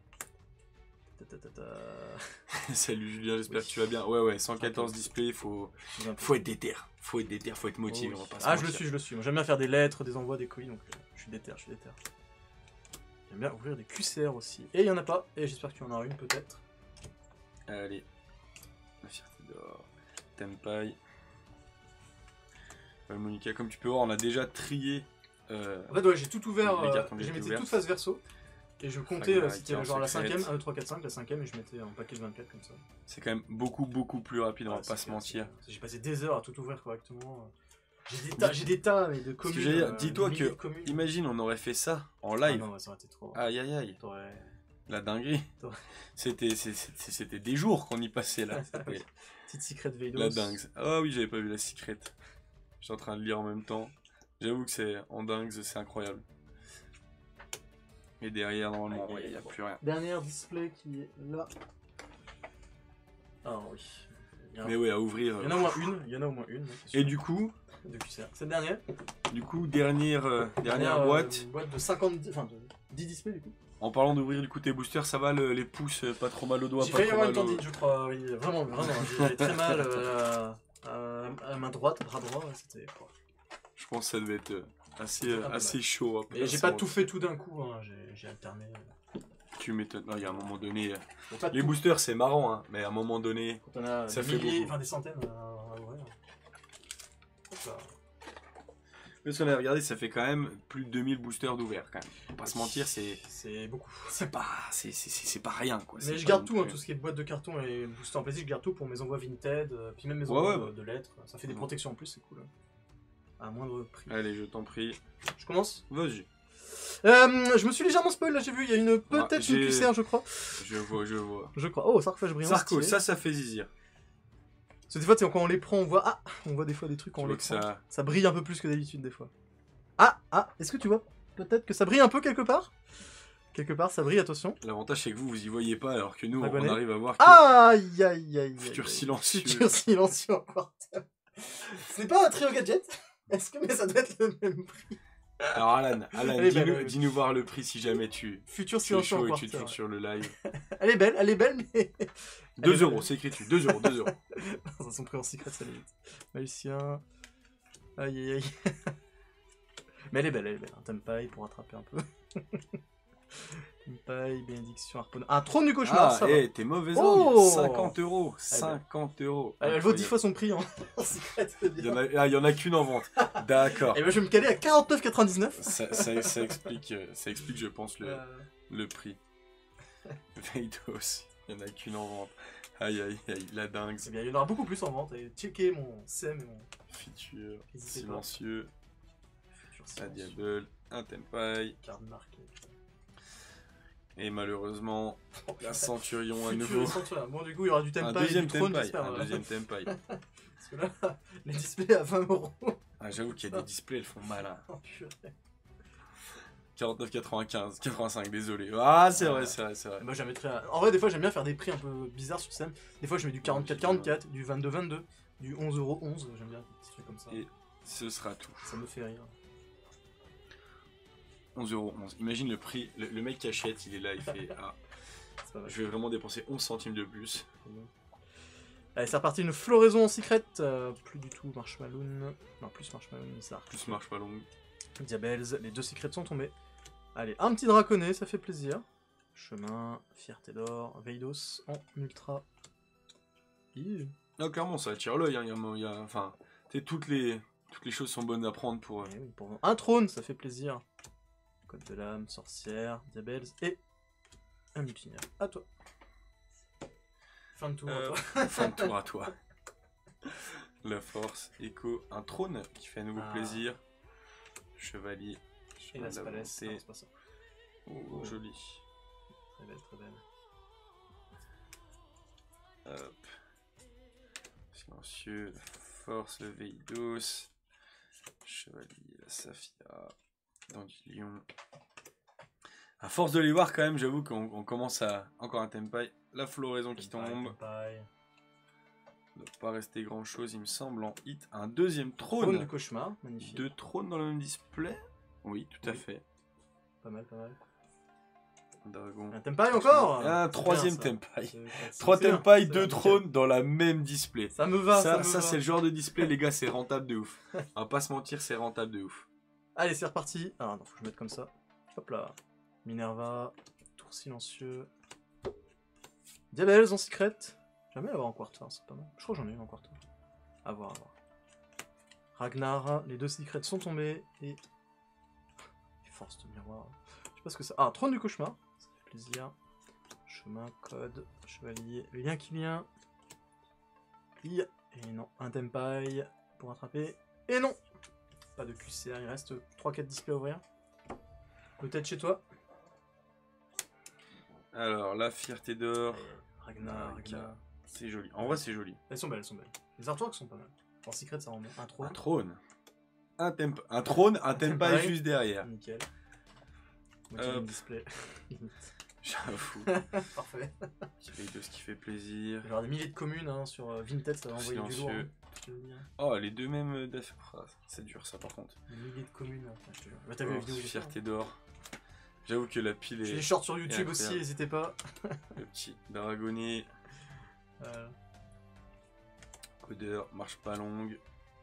Ta ta ta ta. Salut Julien, j'espère Oui. que tu vas bien. Ouais ouais, cent quatorze displays, faut Je vous en prie. faut être déter. Faut être déter, faut être motivé, Oh, on oui. va pas se Ah, je le mentir. suis, je le suis. Moi, j'aime bien faire des lettres, des envois, des colis, donc euh, je suis déter, je suis déter. J'aime bien ouvrir des Q C R aussi. Et il y en a pas, et j'espère qu'il y en aura une peut-être. Allez. La fierté d'or. Tempai. Ouais, Monica, comme tu peux voir, on a déjà trié. Euh, En fait, ouais, j'ai tout ouvert, Les euh, cartons que j'ai j'ai mettais ouvertes. tout face verso. Et je comptais, Fragma euh, c'était qui est en genre la secrète. cinquième, un, deux, trois, quatre, cinq, la cinquième, et je mettais un paquet de vingt-quatre comme ça. c'est quand même beaucoup, beaucoup plus rapide, on Ouais, va pas c'est se clair, mentir. c'est clair. J'ai passé des heures à tout ouvrir correctement. J'ai des tas, j'ai des tas mais de Parce communes. que j'allais dire, euh, dis-toi de milliers que, de communes. imagine, on aurait fait ça en Ah live. non, ouais, ça aurait été trop. Aïe, aïe, aïe. T'aurais- La dinguerie. T'aurais- C'était c'est- c'est- c'était des jours qu'on y passait là. C'était Petite secret Veidos. la dingue. Ah oui, j'avais pas vu la secret. J'étais en train de lire en même temps. J'avoue que c'est en dingue, c'est incroyable. Et derrière, normalement, il n'y a plus rien. Dernière display qui est là. Ah oui. Il y, en a... Mais ouais, à ouvrir. il y en a au moins une. Il y en a au moins une. mec, c'est Et sûr. du coup, De Q C R. Cette dernière. du coup, dernière, euh, dernière euh, boîte. boîte de cinquante. Enfin, de dix displays du coup. En parlant d'ouvrir du coup tes boosters, ça va le- les pouces, euh, pas trop mal au doigt, J'ai pas failli trop avoir une mal au... tendine, je crois. Oui, vraiment, vraiment. J'ai très mal euh, à, à la main droite, bras droit. Ouais, c'était. Je pense que ça devait être euh, assez, euh, Ah, pas assez mal. chaud. Après, Et j'ai ça pas va. tout fait tout d'un coup. Hein. J'ai alterné. Tu m'étonnes. Non, il y a un moment donné. euh, Faut pas Les tout- boosters, c'est marrant, hein, mais à un moment donné. Quand on a ça des fait milliers, beaucoup. enfin des centaines à, à ouvrir. Hop là. Parce qu'on a regardé, ça fait quand même plus de deux mille boosters d'ouvert quand même. Faut pas se mentir, c'est C'est beaucoup. c'est pas c'est c'est- c'est- c'est pas rien quoi. Mais C'est je pas garde non tout, hein, plus- tout ce qui est boîte de carton et booster en plastique, je garde tout pour mes envois Vinted, euh, puis même mes Ouais, envois ouais, de, de lettres. Ça fait des Mhm. protections en plus, c'est cool. hein. À moindre prix. Allez, je t'en prie. Je commence Vas-y. euh, Je me suis légèrement spoil, là j'ai vu, il y a une peut-être j'ai- une Q C R, je crois. Je vois, je vois. Je crois. Oh, sarcophage brillant. Sarko, stylé. ça, ça fait zizir. Parce que des fois, tu sais, quand on les prend, on voit. Ah On voit des fois des trucs quand Tu on vois les que prend. ça. Ça brille un peu plus que d'habitude, des fois. Ah Ah Est-ce que tu vois peut-être que ça brille un peu quelque part Quelque part, ça brille, attention. L'avantage c'est que vous, vous y voyez pas, alors que nous, on Abonné. arrive à voir que. Aïe aïe aïe. Futur aïe, aïe. silencieux. Futur silencieux encore. Ce n'est pas un trio gadget. Est-ce que mais ça doit être le même prix. Alors Alan, Alan, Elle est belle, dis-nous elle est dis-nous voir le prix si jamais tu, Futur tu es silencieux chaud et encore. tu te fous sur le live. Elle est belle, elle est belle, mais. deux Elle est euros, belle. c'est écrit dessus. deux euros, deux euros. Ça sont pris en secret, ça limite. Magicien. Aïe aïe aïe. Mais elle est belle, elle est belle. Un Tempai pour rattraper un peu. Tempai, bénédiction, harponneur. Un trône du cauchemar, Ah, ça eh, t'es mauvais Oh angle. cinquante euros. cinquante euros. va. Elle vaut dix fois son prix hein. en secret, c'est Il y bien. en a, ah, il y en a qu'une en vente. D'accord. Et ben je vais me caler à quarante-neuf quatre-vingt-dix-neuf. Ça, ça, ça explique, euh, ça explique, je pense, le, Euh, le prix. Veidos, il n'y en a qu'une en vente. Aïe, aïe, aïe, la dingue. eh bien, il y en aura beaucoup plus en vente. Et checkez mon C M et mon Feature, N'hésitez pas. silencieux, futur un silencieux. diable, un tempai. Carte marquée. Et malheureusement, la centurion à Futur nouveau. centurion. Bon, du coup, il y aura du Un Tempai et deuxième du trône, tempai. j'espère. Un voilà. deuxième tempai. Parce que là, les displays à vingt euros. Ah, j'avoue qu'il y a des displays, elles font mal. hein. Oh, purée. quarante-neuf quatre-vingt-quinze, quatre-vingt-cinq, désolé. Ah, c'est vrai, c'est vrai, c'est vrai. Moi, je la mettrais à- En vrai, des fois, j'aime bien faire des prix un peu bizarres sur scène. Des fois, je mets du quarante-quatre quarante-quatre, du vingt-deux vingt-deux, du onze euros onze. J'aime bien des petits trucs comme ça. Et ce sera tout. Ça me fait rire. onze euros onze. Imagine le prix, le, le mec qui achète, il est là, il fait ah, C'est pas mal. je vais vraiment dépenser onze centimes de plus. Allez, c'est reparti, une floraison en secret. Euh, plus du tout Marshmallow. Non, plus Marshmallow, ça. Plus marche pas longue. Diabels, les deux secrets sont tombés. Allez, un petit draconnet, ça fait plaisir. Chemin, fierté d'or, Veidos en ultra. Ih. Non, clairement, ça attire l'œil. Hein. Il y a, il y a- enfin, tu sais, toutes les, toutes les choses sont bonnes à prendre pour. euh, Eh oui, pour... Un trône, ça fait plaisir. Code de l'âme, sorcière, Diabels et un mutineer. À toi. Fin de tour. Euh, à toi. fin de tour à toi. La force, écho, un trône qui fait à nouveau Ah. plaisir. Chevalier, Et la chemin de la Spalès, volonté. non, c'est pas ça. Oh, joli. Très belle, très belle. Hop. Silencieux, la force, le Veidos. Chevalier, la Saphira. Dandelion. À force de les voir, quand même, j'avoue qu'on on commence à. Encore un Tempai. La floraison qui tombe. Pareil. Ne doit pas rester grand chose, il me semble, en hit. Un deuxième Trône trône. du cauchemar, magnifique. Deux trônes dans le même display. Oui, tout à Oui. fait. Pas mal, pas mal. Dragon. Un Tempai encore. Et un C'est troisième bien, ça. Tempai. C'est- c'est- Trois c'est bien, Tempai, c'est deux bien, trônes dans la même display. Ça me va, ça, Ça, me ça va. c'est le genre de display, les gars, c'est rentable de ouf. On va pas se mentir, c'est rentable de ouf. Allez, c'est reparti. Ah non, faut que je mette comme ça. Hop là. Minerva, tour silencieux. Diabels en secret. Jamais l'avoir en quarter, c'est pas mal. Je crois que j'en ai une en quarter. A voir, à voir. Ragnar, les deux secrets sont tombés et. Et force de miroir. Je sais pas ce que c'est. Ah, trône du cauchemar. Ça fait plaisir. Chemin, code, chevalier, lien qui vient. I. Et non, un Tempai pour attraper. Et non! Pas de Q C R, il reste trois quatre displays à ouvrir. Peut-être chez toi. Alors, la fierté d'or. Ragnar, Ah, Ragnar. C'est joli. En vrai, c'est joli. Elles sont belles, elles sont belles. Les artworks sont pas mal. En secret, ça rend bien. Un trône. Un trône. Un, temp un trône, un Tempai Tempai. juste derrière. Nickel. Moi, Hop. j'ai une display. J'avoue. Parfait. Veidos qui fait plaisir. Genre des milliers de communes hein, sur euh, Vinted, ça va envoyer du lourd. Silencieux. Hein, je te le dis, hein. Oh, les deux mêmes euh, d'affaires. Ah, c'est dur ça par contre. Des milliers de communes. Enfin, je te jure. Bah, t'as vu la Oh, vidéo où j'ai fait, fierté d'or. J'avoue que la pile hein. J'ai est. des shorts sur YouTube et aussi, incroyable. n'hésitez pas. Le petit dragonnier. Euh, Codeur, marche pas longue.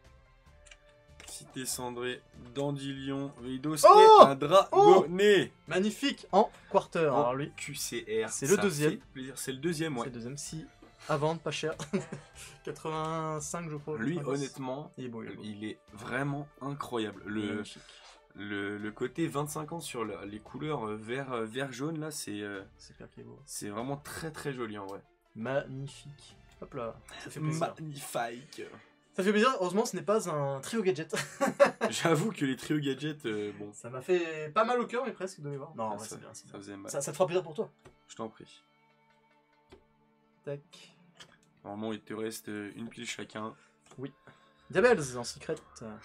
Cité cendrée, Dandelion, Veidos Oh et un dragonnet. magnifique en quarter. Alors lui, Q C R. c'est le ça deuxième. fait plaisir. C'est le deuxième, c'est ouais. le deuxième. Si à vendre, pas cher. quatre-vingt-cinq, je crois. Lui, quatre-vingt-dix. honnêtement, il est beau, il est beau. il est vraiment incroyable. Il est Le, magnifique. le, le côté vingt-cinq ans sur la- les couleurs euh, vert, euh, vert jaune, là, c'est euh, C'est clair qu'il est beau. c'est vraiment très très joli en vrai. Magnifique. Hop là, ça fait plaisir. Magnifique. Ça fait plaisir, heureusement ce n'est pas un trio gadget. J'avoue que les trio gadgets, euh, bon, Ça m'a fait pas mal au cœur, mais presque de les voir. Non, ah, ouais, ça, c'est bien. c'est ça bien. faisait mal. Ça, ça te fera plaisir pour toi. Je t'en prie. Tac. Normalement, il te reste euh, une pile chacun. Diabels en secret.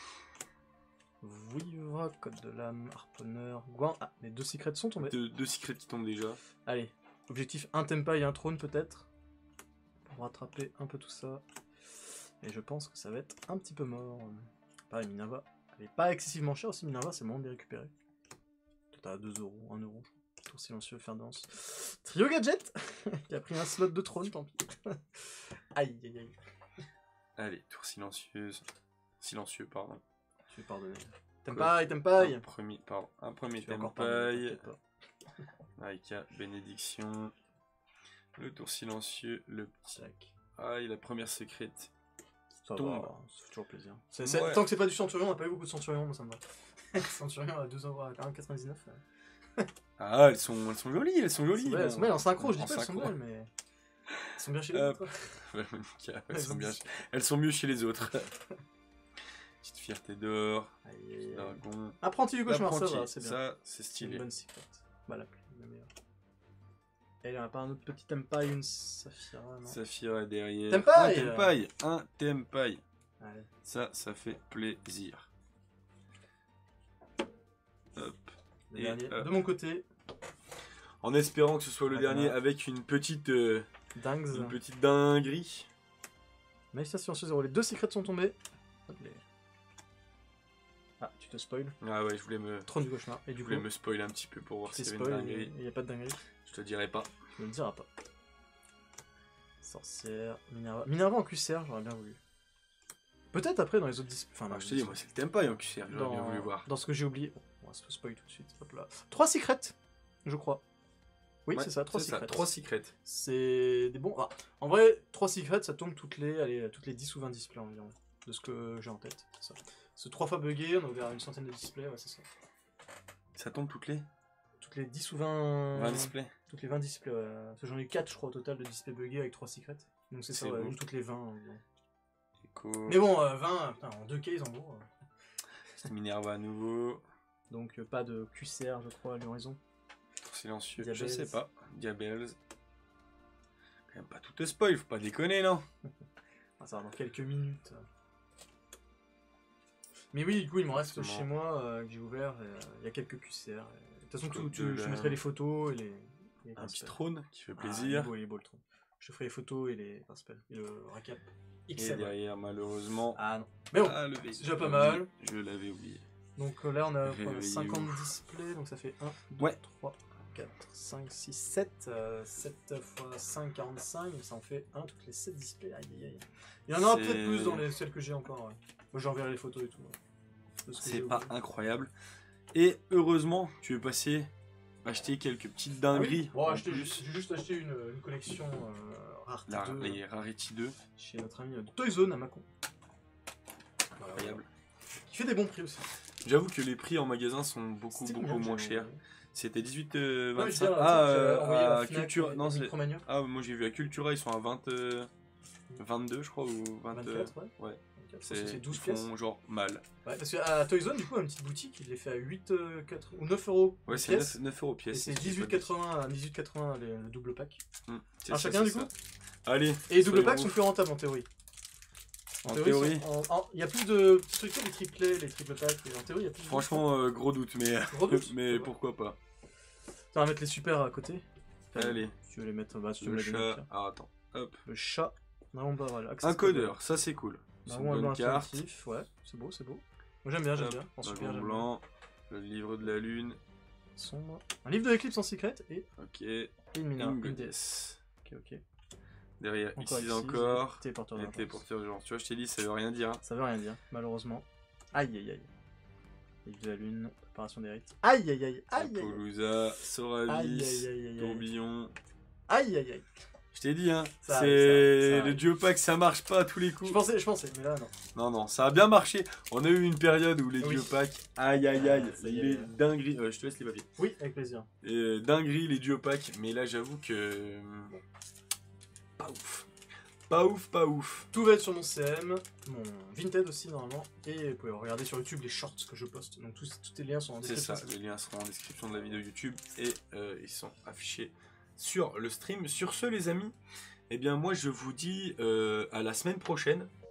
Vivre, code de l'âme, harponneur, Gouin. Ah, les deux secrets sont tombés. Deux, deux secrets qui tombent déjà. Allez, objectif un Tempai et un trône peut-être. Pour rattraper un peu tout ça. Et je pense que ça va être un petit peu mort. Pareil, Minerva. Elle est pas excessivement chère aussi, Minerva, c'est le moment de les récupérer. Peut-être à deux euros, un euro. Tour silencieux, faire danse. Trio Gadget qui a pris un slot de trône, tant pis. Aïe, aïe, aïe. Allez, tour silencieuse. Silencieux, pardon. Je vais pardonner. Tempai, Tempai. Un premier, pardon, un premier Je vais encore pardonner, Tempai. t'inquiète pas. Aïka, bénédiction. Le tour silencieux, le petit. Tac. Ah, et la première secrète. Ça Tombe. va, ça fait toujours plaisir. C'est- c'est- Ouais. Tant que c'est pas du Centurion, on n'a pas eu beaucoup de Centurion, moi ça me va. Centurion à deux euros à un euro quatre-vingt-dix-neuf. Ah, elles sont, elles sont jolies, elles sont Elles jolies. sont belles, elles sont belles en synchro, je dis En pas elles sont synchro. belles, mais. Elles sont bien chez les Hop. autres. Monica, elles, sont bien, elles sont mieux chez les autres. Petite fierté d'or, Aïe, aïe, aïe. dragon. Apprenti du cauchemar, ça L'apprenti, va, c'est bien. ça, c'est C'est une stylé. bonne secret. Bah, la plus, la meilleure. Et il n'y a pas un autre petit Tempai, une Saphira, non? Saphira derrière. Tempai Un Tempai, un Tempai. Allez. Ça, ça fait plaisir. Hop. le Et, dernier euh, de mon côté. En espérant que ce soit le Ragnar. dernier avec une petite, euh, Dingues. une petite dinguerie. Magicien silencieux zéro. Les deux secrets sont tombés. Les- Ah, tu te spoil. Ah ouais, je voulais me, Trône du cauchemar. Et je du coup, voulais me spoiler un petit peu pour voir tu t'es s'il y avait une spoil et dinguerie. il n'y a pas de dinguerie. Je te dirai pas. Tu ne le diras pas. Sorcière, Minerva. Minerva en Q C R, j'aurais bien voulu. Peut-être après dans les autres displays. Enfin, Ah, je te dis, moi c'est le tempo en Q C R, j'aurais dans... bien voulu voir. dans ce que j'ai oublié. Bon, on va se spoil tout de suite. Hop là. trois secrets, je crois. Oui, Ouais, c'est ça, trois c'est ça, secrets. trois secrets. C'est des bons. Ah, en vrai, trois secrets, ça tombe toutes les, allez, toutes les dix ou vingt displays environ. De ce que j'ai en tête. C'est ça. C'est trois fois buggé, on est vers une centaine de displays, ouais, c'est ça. Ça tombe toutes les Toutes les dix ou vingt. vingt displays. Toutes les vingt displays, ouais. Parce que j'en ai eu quatre, je crois, au total de displays buggés avec trois secrets. Donc c'est ça, C'est ouais, beau. une toutes les vingt environ. Écho. Mais bon, euh, vingt, putain, en deux cases en gros. euh. C'est Minerva à nouveau. Donc euh, pas de Q C R, je crois, à l'horizon. Silencieux, je Diabels. sais pas. Diabels. Quand même pas tout te spoil, faut pas déconner, non? Ah, ça va dans quelques minutes. Mais oui, du coup, il m'en reste Justement. chez moi euh, que j'ai ouvert. et, euh, Il y a quelques Q C R. et- De toute façon, tout- Comme tu- de je la- mettrai les photos et les. les Un petit principales. trône qui fait Ah, il est plaisir. beau, il est beau le trône. Je te ferai les photos et les principales. Et le recap. Et X M. derrière, malheureusement. Ah non. Mais bon, Ah, le c'est déjà pas oui, mal. Je l'avais oublié. donc euh, là on a quoi, Réveillez-vous. cinquante displays, donc ça fait un, deux, Ouais. trois, quatre, cinq, six, sept. euh, sept fois cinq, quarante-cinq, donc ça en fait un toutes les sept displays. Aïe aïe aïe. Il y en aura C'est- peut-être plus dans les, celles que j'ai encore. Ouais. Moi j'enverrai les photos et tout. ouais, de ce que C'est j'ai pas oublié. incroyable. Et heureusement, tu veux passer acheter quelques petites Ah oui. dingueries. Bon, en acheter- plus. j'ai juste acheté une, une collection euh, Rareté La- deux les Rarity deux, chez notre ami euh, Toyzone à Mâcon. Voilà, incroyable. voilà. Qui fait des bons prix aussi. J'avoue que les prix en magasin sont beaucoup C'était beaucoup combien, moins j'ai- chers. C'était dix-huit euh, Ouais, mais je vingt-cinq. veux dire, Ah, j'avais euh, envoyé à à Fnac Cultura. et- Non, et c'est. Micromania. Ah, moi j'ai vu à Cultura, ils sont à vingt, euh, vingt-deux, je crois, ou vingt. vingt-quatre, ouais. Ouais. vingt-quatre, je pense que C'est c'est douze ils pièces. font genre mal. Ouais, parce qu'à Toyzone, du coup, une petite boutique, il les fait à huit, euh, quatre, ou neuf euros Ouais, c'est pièce. neuf euros Et pièce. c'est dix-huit quatre-vingts dix-huit quatre-vingts le, le double pack. Hum, c'est Alors ça, chacun, c'est du ça. coup. Allez. Et les double soyons packs ouf. sont plus rentables en théorie. En ils théorie. sont- en- en- Il y a plus de structures, les triplets, les triple packs, et en théorie, il y a plus de. Franchement, euh, gros doute, mais, Gros doute, mais ça va. pourquoi pas. On va mettre les super à côté. Allez, Si tu veux les mettre, bah, si tu veux le les donner, chat. tiens. Ah, attends, hop. Le chat. Non, bah voilà. Un codeur, ça c'est cool. C'est une Marron bonne carte. alternatif, ouais, c'est beau, c'est beau. Moi j'aime bien, j'aime Hop, bien. En super, dragon j'aime bien. blanc, le livre de la lune. Sombre. Un livre de l'éclipse en secret et Ok, une mina, une déesse. Ingoddess. Ok, ok. Derrière, Encore ici ici, encore. téléporteur Et d'urgence. téléporteur d'urgence. Tu vois, je t'ai dit, ça veut rien dire. hein. Ça veut rien dire, malheureusement. Aïe aïe aïe. Livre de la lune, préparation des rites. Aïe aïe aïe aïe aïe. Apollousa, Aïe Soralis, aïe aïe aïe aïe. Tourbillon. Aïe aïe aïe. Je t'ai dit, hein, Ça arrive, ça c'est arrive, ça le arrive. duo pack, ça marche pas à tous les coups. Je pensais, je pensais, mais là non. Non, non, ça a bien marché. On a eu une période où les Oui. duo packs, aïe aïe aïe, Ah, ça y il est. est dinguerie. Euh, je te laisse les papiers. Oui, avec plaisir. Et, euh, dinguerie les duo packs, mais là j'avoue que. euh, Pas ouf. Pas ouf, pas ouf. Tout va être sur mon C M, mon Vinted aussi normalement, et vous pouvez regarder sur YouTube les shorts que je poste. Donc tous, tous les liens sont en C'est description. ça, les liens seront en description de la vidéo YouTube et euh, ils sont affichés sur le stream. Sur ce, les amis, eh bien moi je vous dis euh, à la semaine prochaine